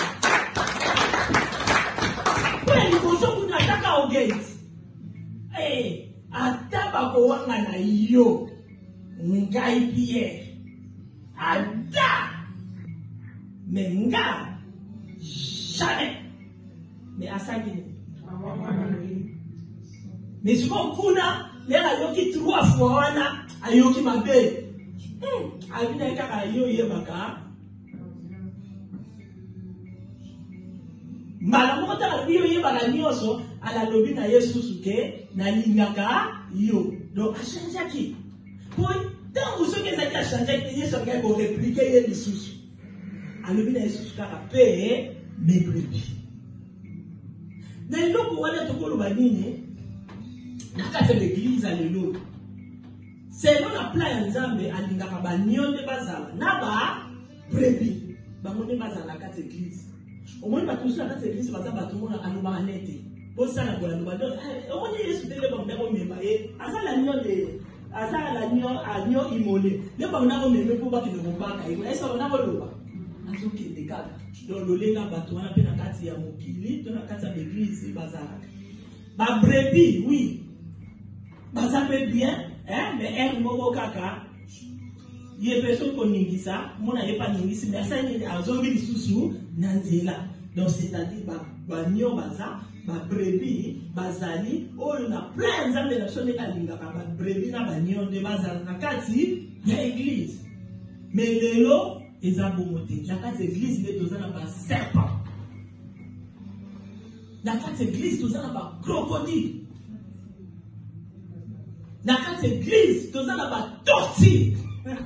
Ouais, Liboso, vous n'attaquez pas au gate. Eh! Ataba ko wanga na yo ngai Pierre ada mais nga jamais mais asaki mais je kuna lera yoki trois fois wana ayoki mabe abina kaka yo yebaka mbala moko ta biyo yebaka nyonso ala lobi na yesusu ke na lingaka yo donc a changer qui pour tant vous soki ezaki a changer ki yesu akaki ko répliquer ye lisusu alobi na yesusu kaka pe mes brebis na eloko wana tokoloba nini na kati ya l'église alelo selon la plan ya nzambe alingaka banionde bazala na ba brebis bango nde bazala na kati ya église omoni bato mosusu na kati ya église baza bato mona alobaka nete posala kolaloba donc omoni yesu tele bamona komema ye aza la nionde aza la nio anio imole nde bamona komeme mpo bakende kobaka ye esi bamona koloba azokende kaka donc lolenga bato wana mpe na kati ya mokili to na kati ya l'église bazalaka babrebi oui baza mpe bien mais ere moko kaka ye mpe soki koningisa mona ye pa ningisi mais asali azongi lisusu na nzela donc c'est-à-dire banio baza babrebi bazali oyo na plein nzambe na biso ndenge alingaka babrebi na banio nde bazala na kati ya église mais lelo eza bongo te na kati ya église nde toza na baserpent na kati ya église toza na bacrocodile na kati ya église toza na batortue.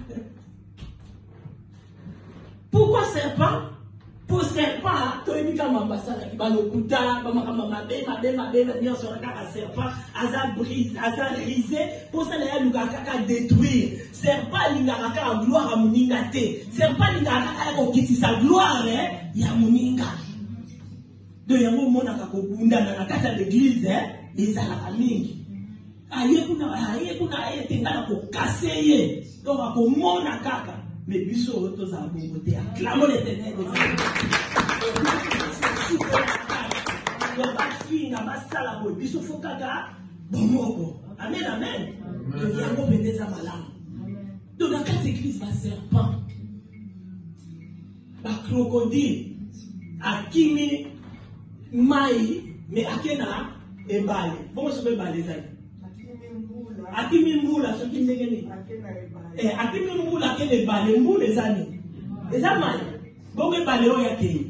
Pourquoi serpent? Pour serpent, tu es mis comme ambassade qui va le couteau, comme mabe, mabe, mabe, nyonso kaka serpent, aza brise, aza risé, pour ça les luka kaka détruire. Serpent linga kaka gloire à muninga te. Serpent linga kaka ko kiti sa gloire eh ya muninga. De yango mona kako bunda na kati ya l'église eh, ezala mingi. Aye kuna aye kuna aye tengana ko kaseye. Donc ako mona kaka. Mais biso auto za bongo te acclamons l'Éternel. Donc ba finga ba sala bo biso fokaka bomoko. Amen amen. Donc yango pendeza malamu. Donc dans quatre églises ba serpent, ba crocodile, akimi mai mais akena ebale. Bongo so be bale zaki. Akimi mbula so kindenge ni. Eh akimi mbula kele bale mbula ezani. Ezamani. Bongo bale o yake.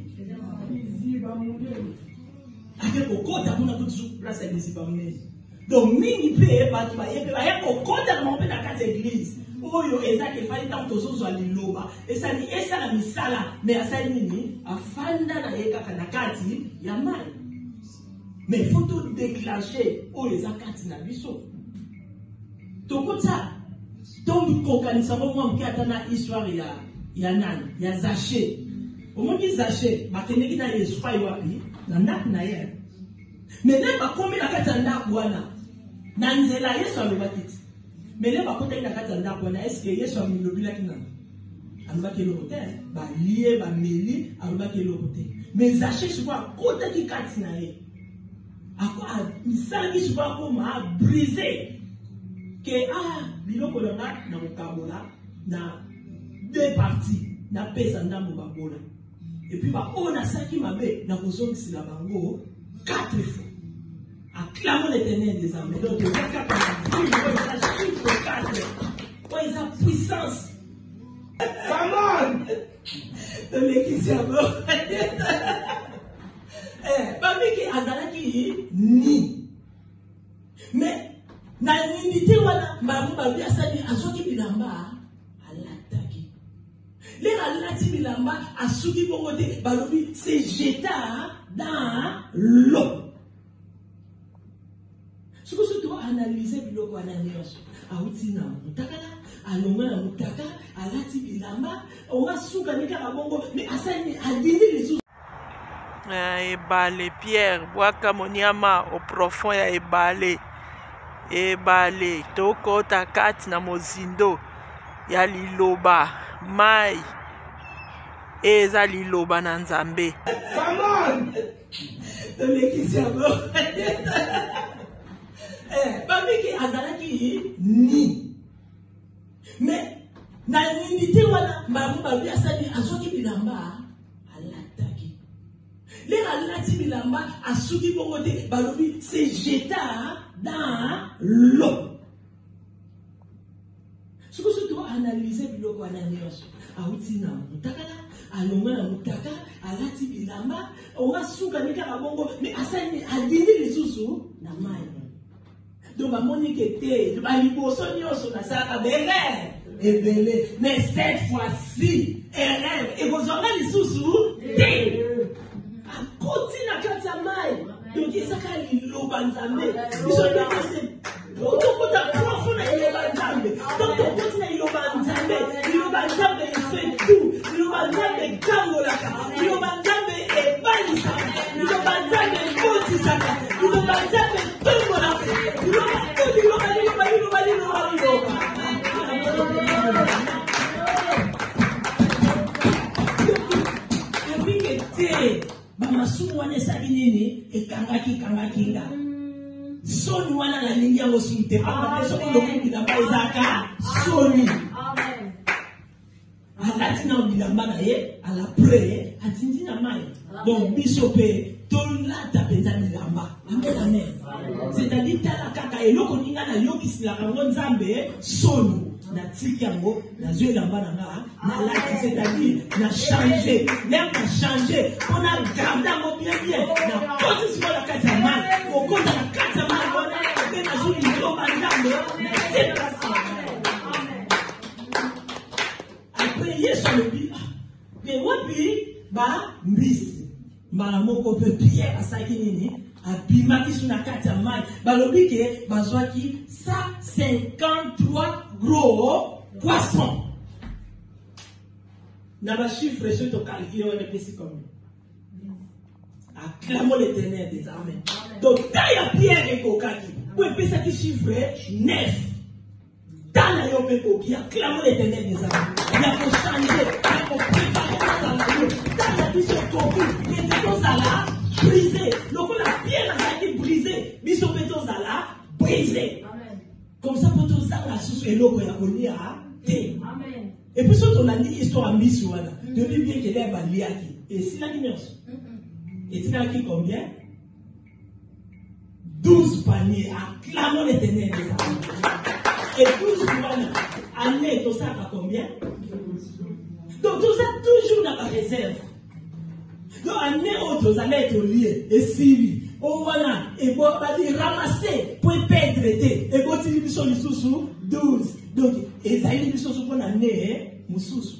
Ake kokota kuna kutu place ya ziba mne. Donc mingi pe batu ba yeke ba yeko kokota mo pe na kati église. Oyo ezake fali tanto zozo aliloba. Esani esa na misala mais asali nini afanda na yeka kana kati ya mai. Mais faut tout déclencher oyo ezakati na biso. Tokota tombi kokanisa mwa mkata na histoire ya ya nani ya Zaché. Omongi Zaché bakendeki na Yesu pa wapi na ndako na ye. Mais ne bakomi na kati ya ndako wana na nzela Yesu alobaki ti. Mais ne bakota na kati ya ndako wana est-ce que Yesu amilobila nani? Alobaki lo hotel ba lié ba meli alobaki lo hotel. Mais Zaché souvent kota ki kati na ye. Akwa misala ki souvent koma briser. Que ah biloko na na mukabola na deux parties na pesa ndambo babola et puis ba ona saki mabe na kozongisi na bango quatre fois. Acclamons l'Éternel des armées. Donc il y a quatre chiffre quatre. Ouais, ils ont puissance. Come on. De l'église à mort. Eh, babiki azalaki ni. Mais na nindité wana mamu babi asali azoki bilamba alataki le alati bilamba asuki bongo te balobi se jeta dans l'eau. Ce que tu dois analyser biloko wana nyonso auti na mutakala alonga na mutaka alati bilamba onga suka nika na bongo mais asali adindi lisu ebale Pierre bwaka moniama au profond ya ebale ebale tokota kati na mozindo ya liloba mai eza liloba na nzambe. Come on. Eh babiki azalaki ni mais na nindité wana mamu babi asali azoki bilamba alataki le alati bilamba asuki bongo te balobi se jeta dans l'eau. Ce que tu dois analyser biloko wana nyonso auti na mutakala alonga na mutaka alati bilamba onga suka nika kabongo mais asani adini lisusu na mai donc bamoni ke te baliboso nyonso nasalaka berere ebele mais cette fois-ci erreur ekozwanga lisusu te akoti na kati ya mai donc ezaka liloba nzambe biso ndekese tokota profond na liloba nzambe donc tokoti na liloba nzambe liloba nzambe fait tout liloba nzambe ekangolaka liloba nzambe ebalisaka liloba nzambe ekotisaka liloba nzambe etombolaka liloba liloba liloba liloba liloba liloba ebike te bamasumu wana esali nini ekangaki ekangaki nga soni wana nalingi yango suni te pamba te soki lokoki bilamba ezaka soni alati na bilamba na ye ala pre atindi na mai donc biso mpe tolata mpenza bilamba amen amen c'est-à-dire tala kaka eloko ninga nayokisilaka yango nzambe soni natiki yango nazwi elamba na nga nalati c'est-à-dire na change même na change mpona garde yango bien bien na koti sikoyo na kati ya mai okota na kati ya mai wana mpe nazwi liloba nzambe natie place après yesu alobi me wapi ba mbisi mbala moko mpe pierre asalaki nini abimaki su na kati ya mai balobi ke bazwaki cent cinquante-trois gros poissons na bachiffre soki tocalcule wana epesi combien acclamons l'éternel des armées donc ta ya pierre ekokaki po epesaki chiffre neuf ta na yo mpe ekoki acclamons l'éternel des armées ya kochange ya koprépare kozala yo ta na biso ekoki ete tozala brisé lokola pierre azalaki brisé biso mpe tozala brisé comme ça po tozala susu eloko ya kolia te et puis soki tolandi histoire ya mbisi wana toyebi bien kele baliaki esilaki nyonso etikaki combien douze paniers acclamons l'éternel des armées et douze wana année tosalaka combien donc toza toujours na baréserve donc année oyo tozala etolie esili oyo wana badi ramase po epedre te ebotili biso lisusu douze donc ezali biso so mpona ne mosusu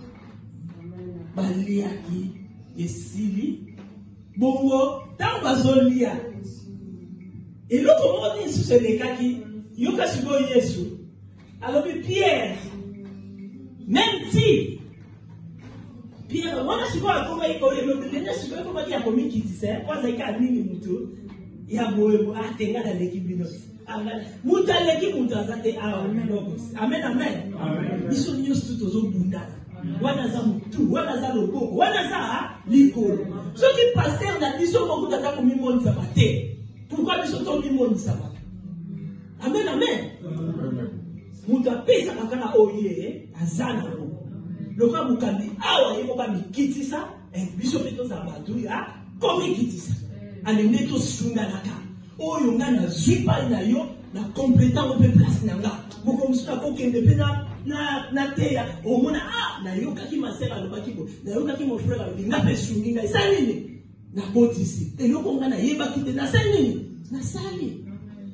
baliaki esili bongo ntango bazolia eloko moko nini lisusu elekaki yoka sikoyo yesu alobi pierre même ti pierre wana sikoyo akomaki kolelobelene sikoyo ekomaki ya komikitisa po azalaki alingi mutu ya boye atenga naleki bino mutu aleki mutu aza te awa amen amen biso nyonso tozobundana wana aza mutu wana aza loboko wana aza likolo soki paster na biso moko aza komimonisama te pourquoi biso tomimonisama amen amen mutu apesaka kaka oye aza nango lokola mokambi awa ye koka mikitisa biso mpe tozala bato ya komikitisa alende tosunganaka oyo nga nazwi pali na yo na kompletango mpe place na nga moko mosusu akokende mpe na teya omona a nayokaki masere alobaki bo nayokaki mofrere alobi nga mpe sungi ngai sa nini nabotisi eloko nga nayebaki te nasali nini nasali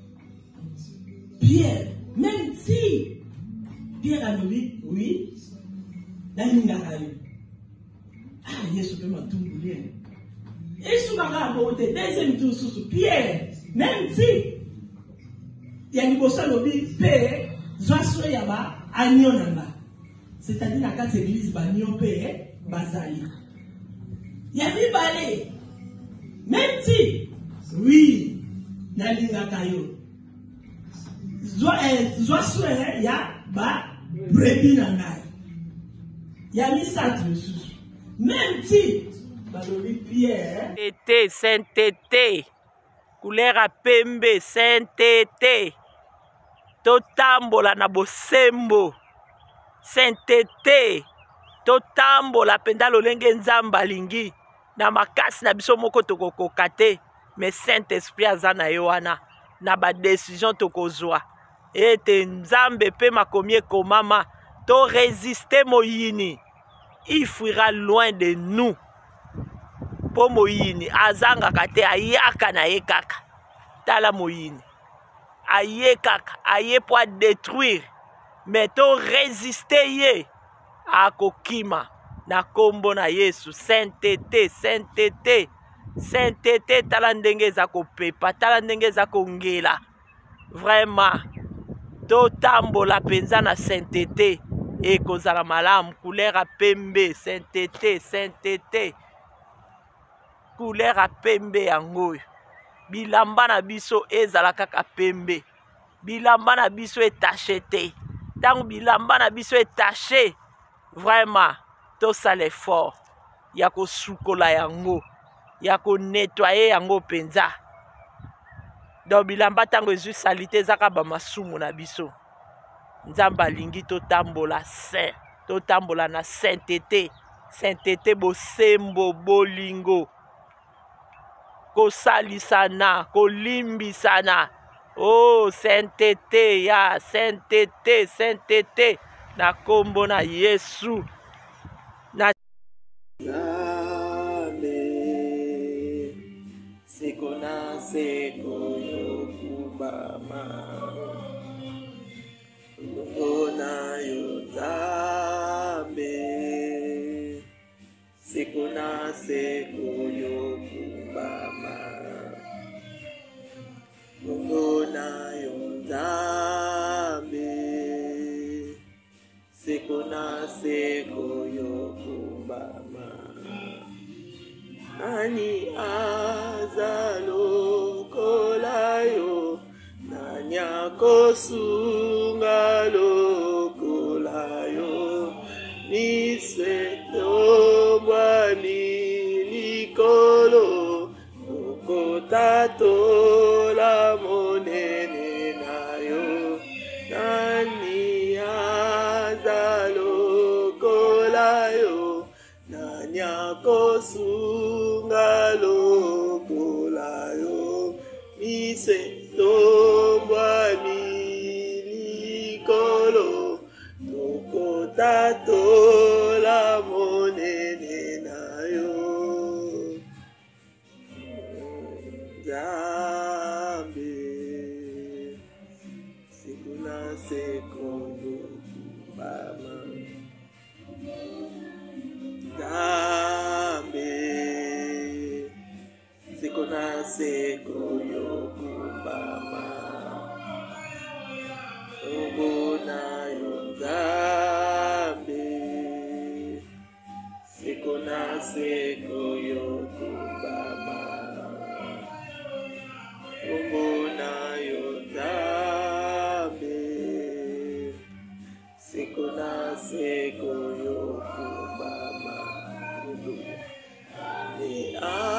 pierre même si pierre alobi oui nalingaka yo ah yesu mpe matumbulie esungaka bongo te deuxième tour susu pierre même si ya liboso alobi mpe zwa so ya baagneau na nga c'est-à-dire na kati église baagneau mpe bazali ya mibale même si oui nalingaka yo zwa so ya babrebi na ngai ya misato mosusu même si balobi pierre tete sainteté couleur ya pembe sainteté totambola na bosembo sainteté totambola mpenza lolenge nzambe alingi na makasi na biso moko tokokoka te mais saint esprit aza na yo wana na badécision tokozwa ete nzambe mpe makomi ekomama to resiste moyini il fuira loin de nous. Po moyini azanga kate ayaka na ye kaka. Tala moyini. Aye kaka, aye po détruire. Mais to résister ye. Akokima na kombo na Yesu. Sainteté, sainteté. Sainteté tala ndenge za kopepa, tala ndenge za kongela. Vraiment. To tambola penza na sainteté. E kozala malamu couleur a pembe, sainteté, sainteté. Couleur a pembe yango. Bilamba na biso ezala kaka pembe. Bilamba na biso etachete. Tango bilamba na biso etaché. Vraiment, to sa l'effort. Yako sukola yango. Yako nettoyer yango penza. Donc bilamba tango ezu salite zaka ba masumu na biso. Nzamba lingi to tambola saint. To tambola na sainteté. Sainteté bosembo bolingo. Kosalisana, kolimbisana. Oh, sainteté, ya, sainteté, sainteté. Na kombo na Yesu. Na Name, seko na seko yokubama. Ona yotambe, seko na seko yokubama. Ona yotambe, seko na seko yokubama. Nani azalo kolayo, nani akosunga lokolayo, ni setombwa ni likolo, okotato la monene nayo. Nani azalo kolayo, nani akosunga lokolayo, ni setombwa ni likolo, tokotato la monene nayo. Nzambe, sikuna sekondo kubama. Nzambe, sikuna sekoyo kubama. Obona yo Nzambe, sikuna sekoyo kubama. Obona yo Nzambe, sikuna sekoyo kubama. Ni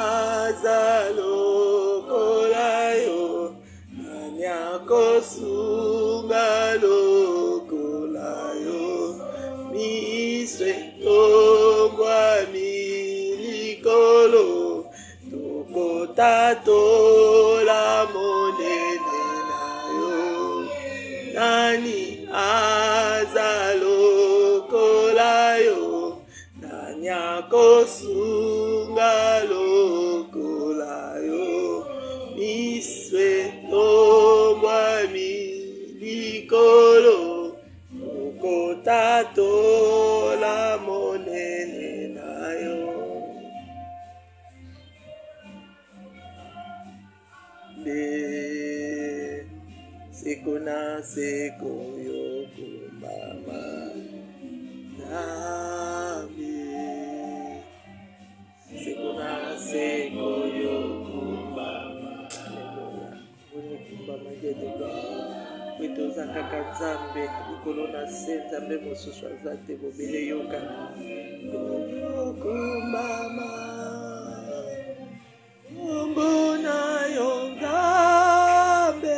azalo kolayo, nani akosunga lokolayo, mi setombwa mi likolo, tokotato la monene nayo. Nani azalo kolayo, nani akosunga lokolayo, mi setombwa mi likolo, okotato la monene nayo. De sikuna seko yokumama. Nami sikuna seko yokumama. Unikumama jedega. Witoza kaka Nzambe likolo na se Nzambe mosusu aza te bobele yoka. Yokumama. Mbona yo Nzambe,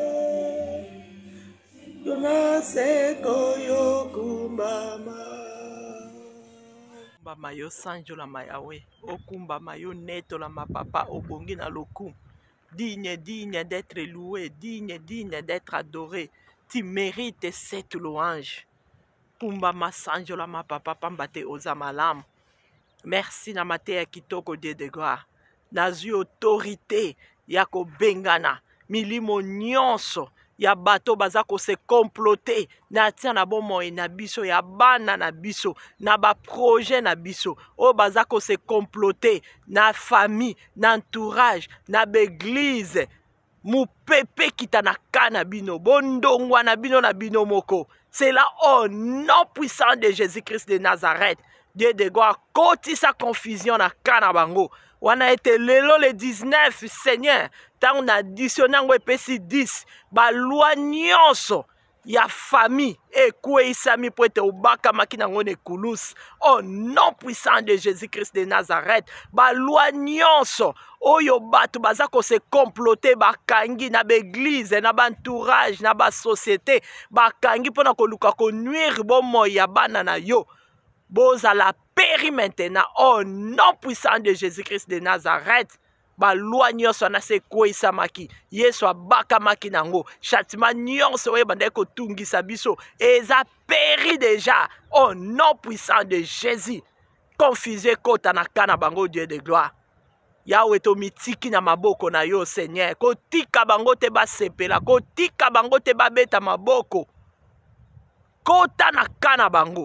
dona seko yokumbama. Kumbama yo sanjo la mayawe, okumbama yo neto la mapapa obongi na lokum. Digne, digne d'être loué, digne, digne d'être adoré. Tu mérites cette louange. kumba masanjola ma papa pamba te oza malamu. Merci na mate ya kitoko Dieu de gloire. Nazwi autorité ya kobengana milimo nyonso ya bato baza ko se comploter na tia na bomoi na biso ya bana na biso na ba projet na biso o baza ko se comploter na famille na entourage na l'église mu pepe kita na kana bino bondongwa na bino na bino moko. C'est là au nom puissant de Jésus-Christ de Nazareth. Dieu de gloire koti sa confusion na kana bango. On a été lelo le dix-neuf, Seigneur. Tant on a additionné on epesi dix. Ba loi nyonso ya famille ekwe isami po ete obaka makina ngone kulus. Au nom puissant de Jésus-Christ de Nazareth. Ba loi nyonso oyo bato baza ko se comploter bakangi na l'église na ba entourage na ba société bakangi pona ko luka ko nuire bomo ya bana na yo. Boza la péri maintenant au nom puissant de Jésus-Christ de Nazareth. Ba loi nyonso na se kwisa maki Yesu abaka maki nango châtiment nyonso we bande ko tungisa biso eza péri déjà au nom puissant de Jésus. Confusé kota na kana bango Dieu de gloire. Yawe to mitiki na maboko na yo Seigneur. Ko tika bango te ba sepela, ko tika bango te ba beta maboko. Kota na kana bango.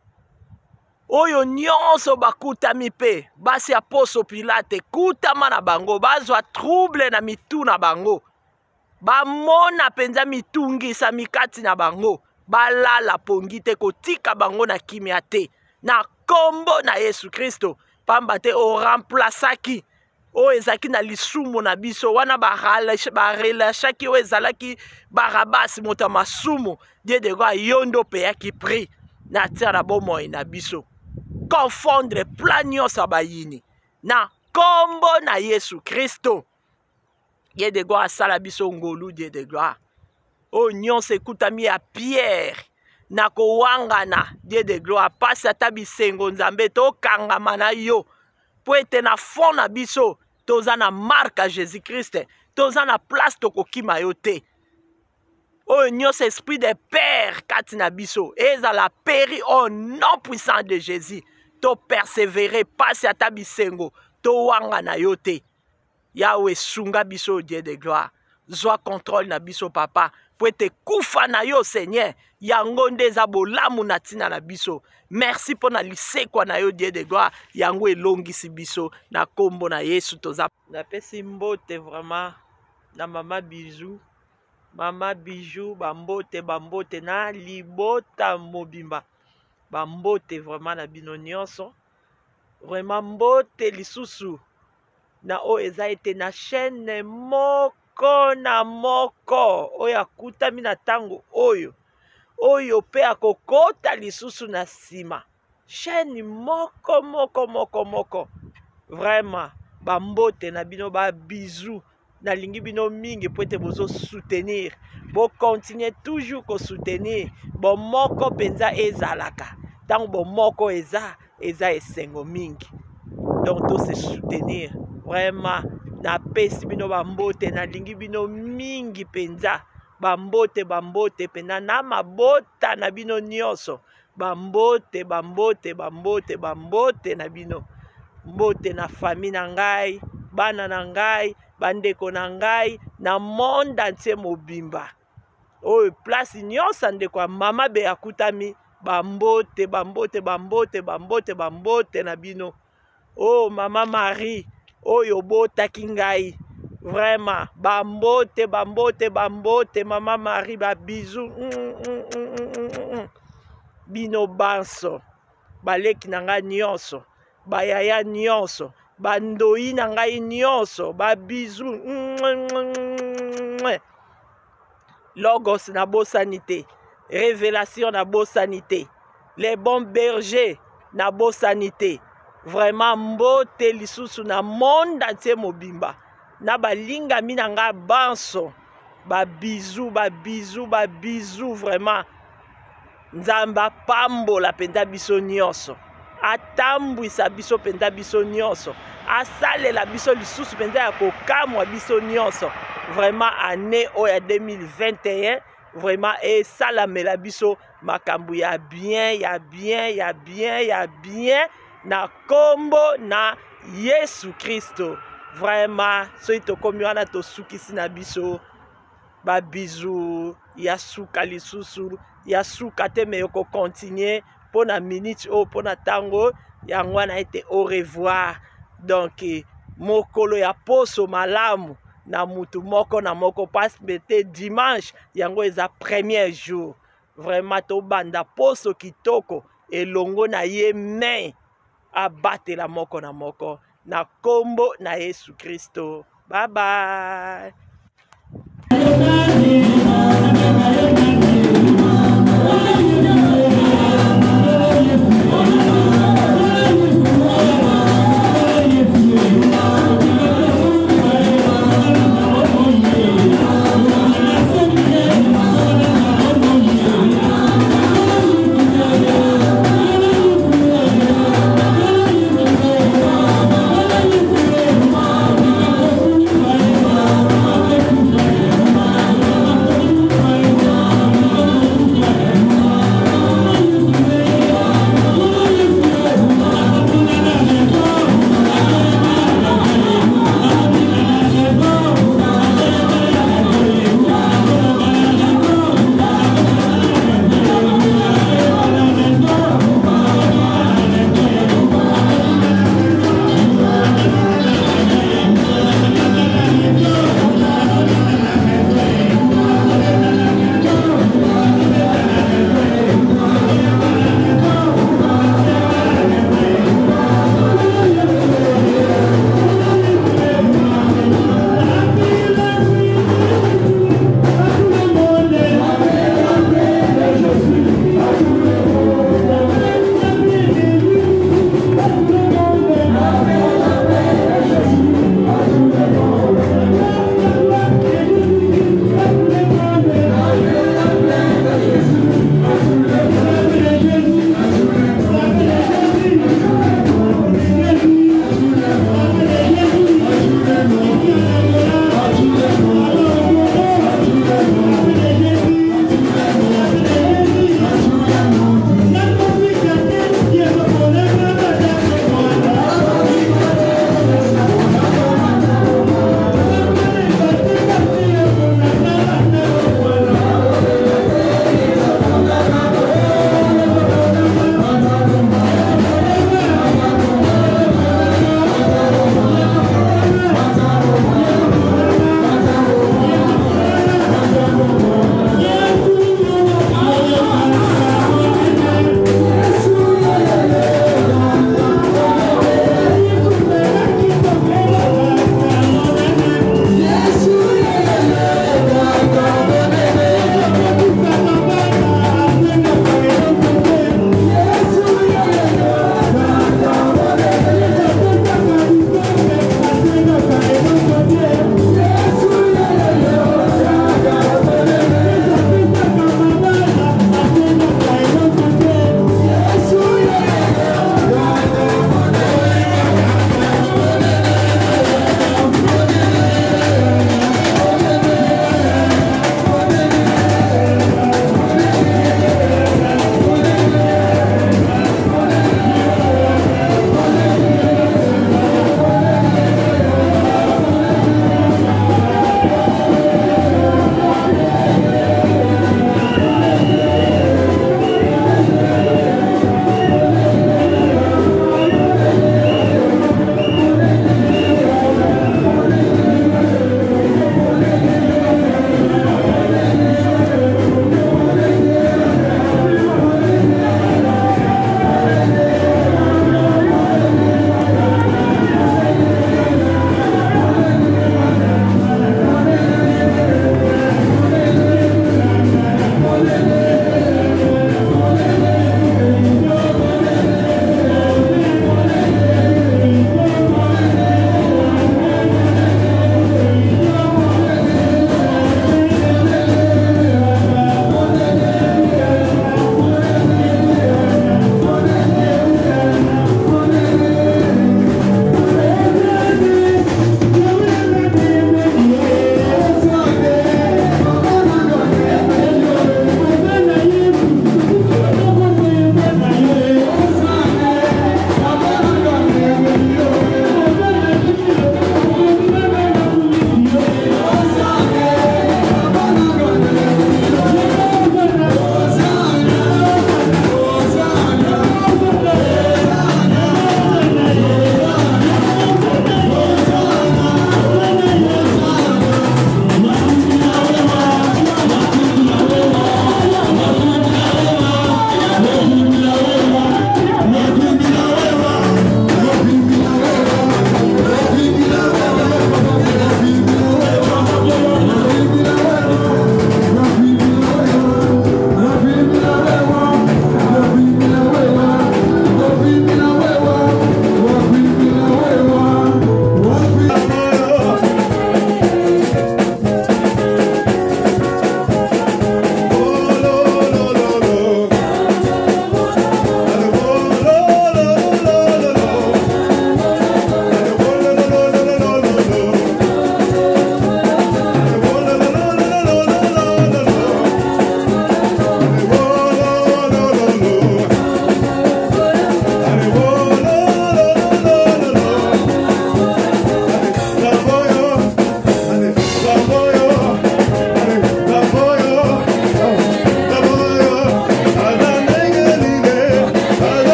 Oyo nyonso bakutami pe basi aposo Pilate kutama na bango bazwa trouble na mitu na bango bamona penza mitungisa mikati na bango balala pongi te kotika bango na kimia te na kombo na Yesu Kristo pamba te o remplaçaki o ezaki na lisumu na biso wana barelashaki o ezalaki Barabasi moto masumu Dieu de gloire yondo pe yaki pri na tia na bomoi na biso confondre plan nyonso bayini na kombo na Yesu Kristo. Dieu de gloire asala biso ngolu Dieu de gloire. O nyonso ekutami ya Pierre na kowangana Dieu de gloire pasi ata bisengo Nzambe tokangama na yo po ete na fond na biso toza na marque Jésus Christ toza na place tokokima yo te. Oh nyonso esprit de père kati na biso ezala péri au nom puissant de Jésus. To persévérer pasi ata bisengo to wanga na yo te. Yahweh sunga biso Dieu de gloire. Zwa contrôle na biso papa. Po ete kufa na yo Seigneur. Yango nde eza bolamu na tina na biso. Merci po na lisekwa na yo Dieu de gloire. Yango elongisi biso na kombo na Yesu toza. Napesi mbote vraiment na mama Bijou. Mama Bijou bambote bambote na libota mobimba. Bambote vraiment na bino nyonso. Vraiment mbote lisusu. Na o eza ete na chaîne moko na moko. Oyo akutami na tango oyo. Oyo pe akokota lisusu na sima. Chaîne moko moko moko moko. Vraiment bambote na bino ba bisou. Na lingi bino mingi po ete bozo soutenir. Bo continuer toujours ko soutenir. Bo moko penza ezalaka. Tango bo moko eza, eza esengo mingi. Donc to se soutenir. Vraiment na pesi bino bambote na lingi bino mingi penza. Bambote bambote pena na mabota na bino nyonso. Bambote bambote bambote bambote na bino. Mbote na famille na ngai, bana na ngai, bandeko na ngai, na monde entier mobimba. Oh, place nyonso ndeko mama be akutami, bambote, bambote, bambote, bambote, bambote na bino. Oh, mama Marie, oh yobota kingai. Vraiment, bambote, bambote, bambote, mama Marie, ba bisou. Mm, mm, mm, mm, mm. Bino banso, baleki na ngai nyonso. Bayaya nyonso, bandoi na ngai nyonso, ba bisou. Logos na bosanité, révélation na bosanité, les bons bergers na bosanité. Vraiment mbote lisusu na monde entier mobimba. Na balinga mina nga banso, ba bisou, ba bisou, ba bisou vraiment. Nzamba pambola penda biso nyonso. Atambwisa biso penda biso nyonso. Asalela biso lisusu penda ya kokamwa biso nyonso. Vraiment année oya deux mille vingt et un vraiment esalamela biso makambo ya bien ya bien ya bien ya bien na kombo na Yesu Kristo. Vraiment soki tokomi wana tosukisi na biso ba bisou ya suka lisusu ya suka te me yoko continuer pona minute o pona tango yango wana ete au revoir. Donc mokolo ya poso malamu na mutu moko na moko passe bete dimanche yango eza premier jour. Vraiment to banda poso kitoko elongo na ye main abatela moko na moko na kombo na Yesu Kristo. Bye bye. Bye.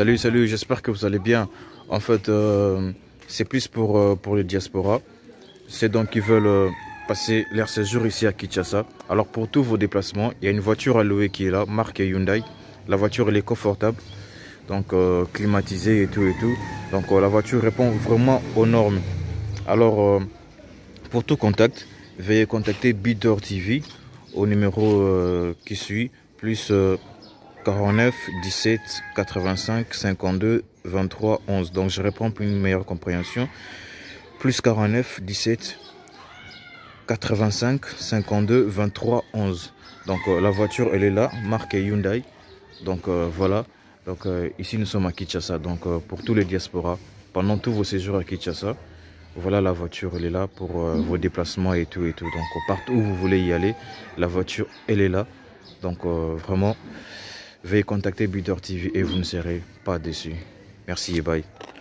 Salut, salut, j'espère que vous allez bien. En fait, euh, c'est plus pour, euh, pour les diasporas. C'est donc qui veulent euh, passer leur séjour ici à Kinshasa. Alors pour tous vos déplacements, il y a une voiture à louer qui est là, marque Hyundai. La voiture elle est confortable, donc euh, climatisée et tout et tout. Donc euh, la voiture répond vraiment aux normes. Alors euh, pour tout contact, veuillez contacter Bidor T V au numéro euh, qui suit, plus euh, quarante-neuf dix-sept quatre-vingt-cinq cinquante-deux vingt-trois onze. Donc je réponds pour une meilleure compréhension. Plus quarante-neuf dix-sept quatre-vingt-cinq cinquante-deux vingt-trois onze. Donc euh, la voiture elle est là, marque Hyundai. Donc euh, voilà. Donc euh, ici nous sommes à Kinshasa. Donc euh, pour tous les diasporas, pendant tous vos séjours à Kinshasa, voilà la voiture elle est là pour euh, vos déplacements et tout et tout. Donc partout où vous voulez y aller, la voiture elle est là. Donc euh, vraiment, veuillez contacter Bidor T V et vous ne serez pas déçus. Merci et bye.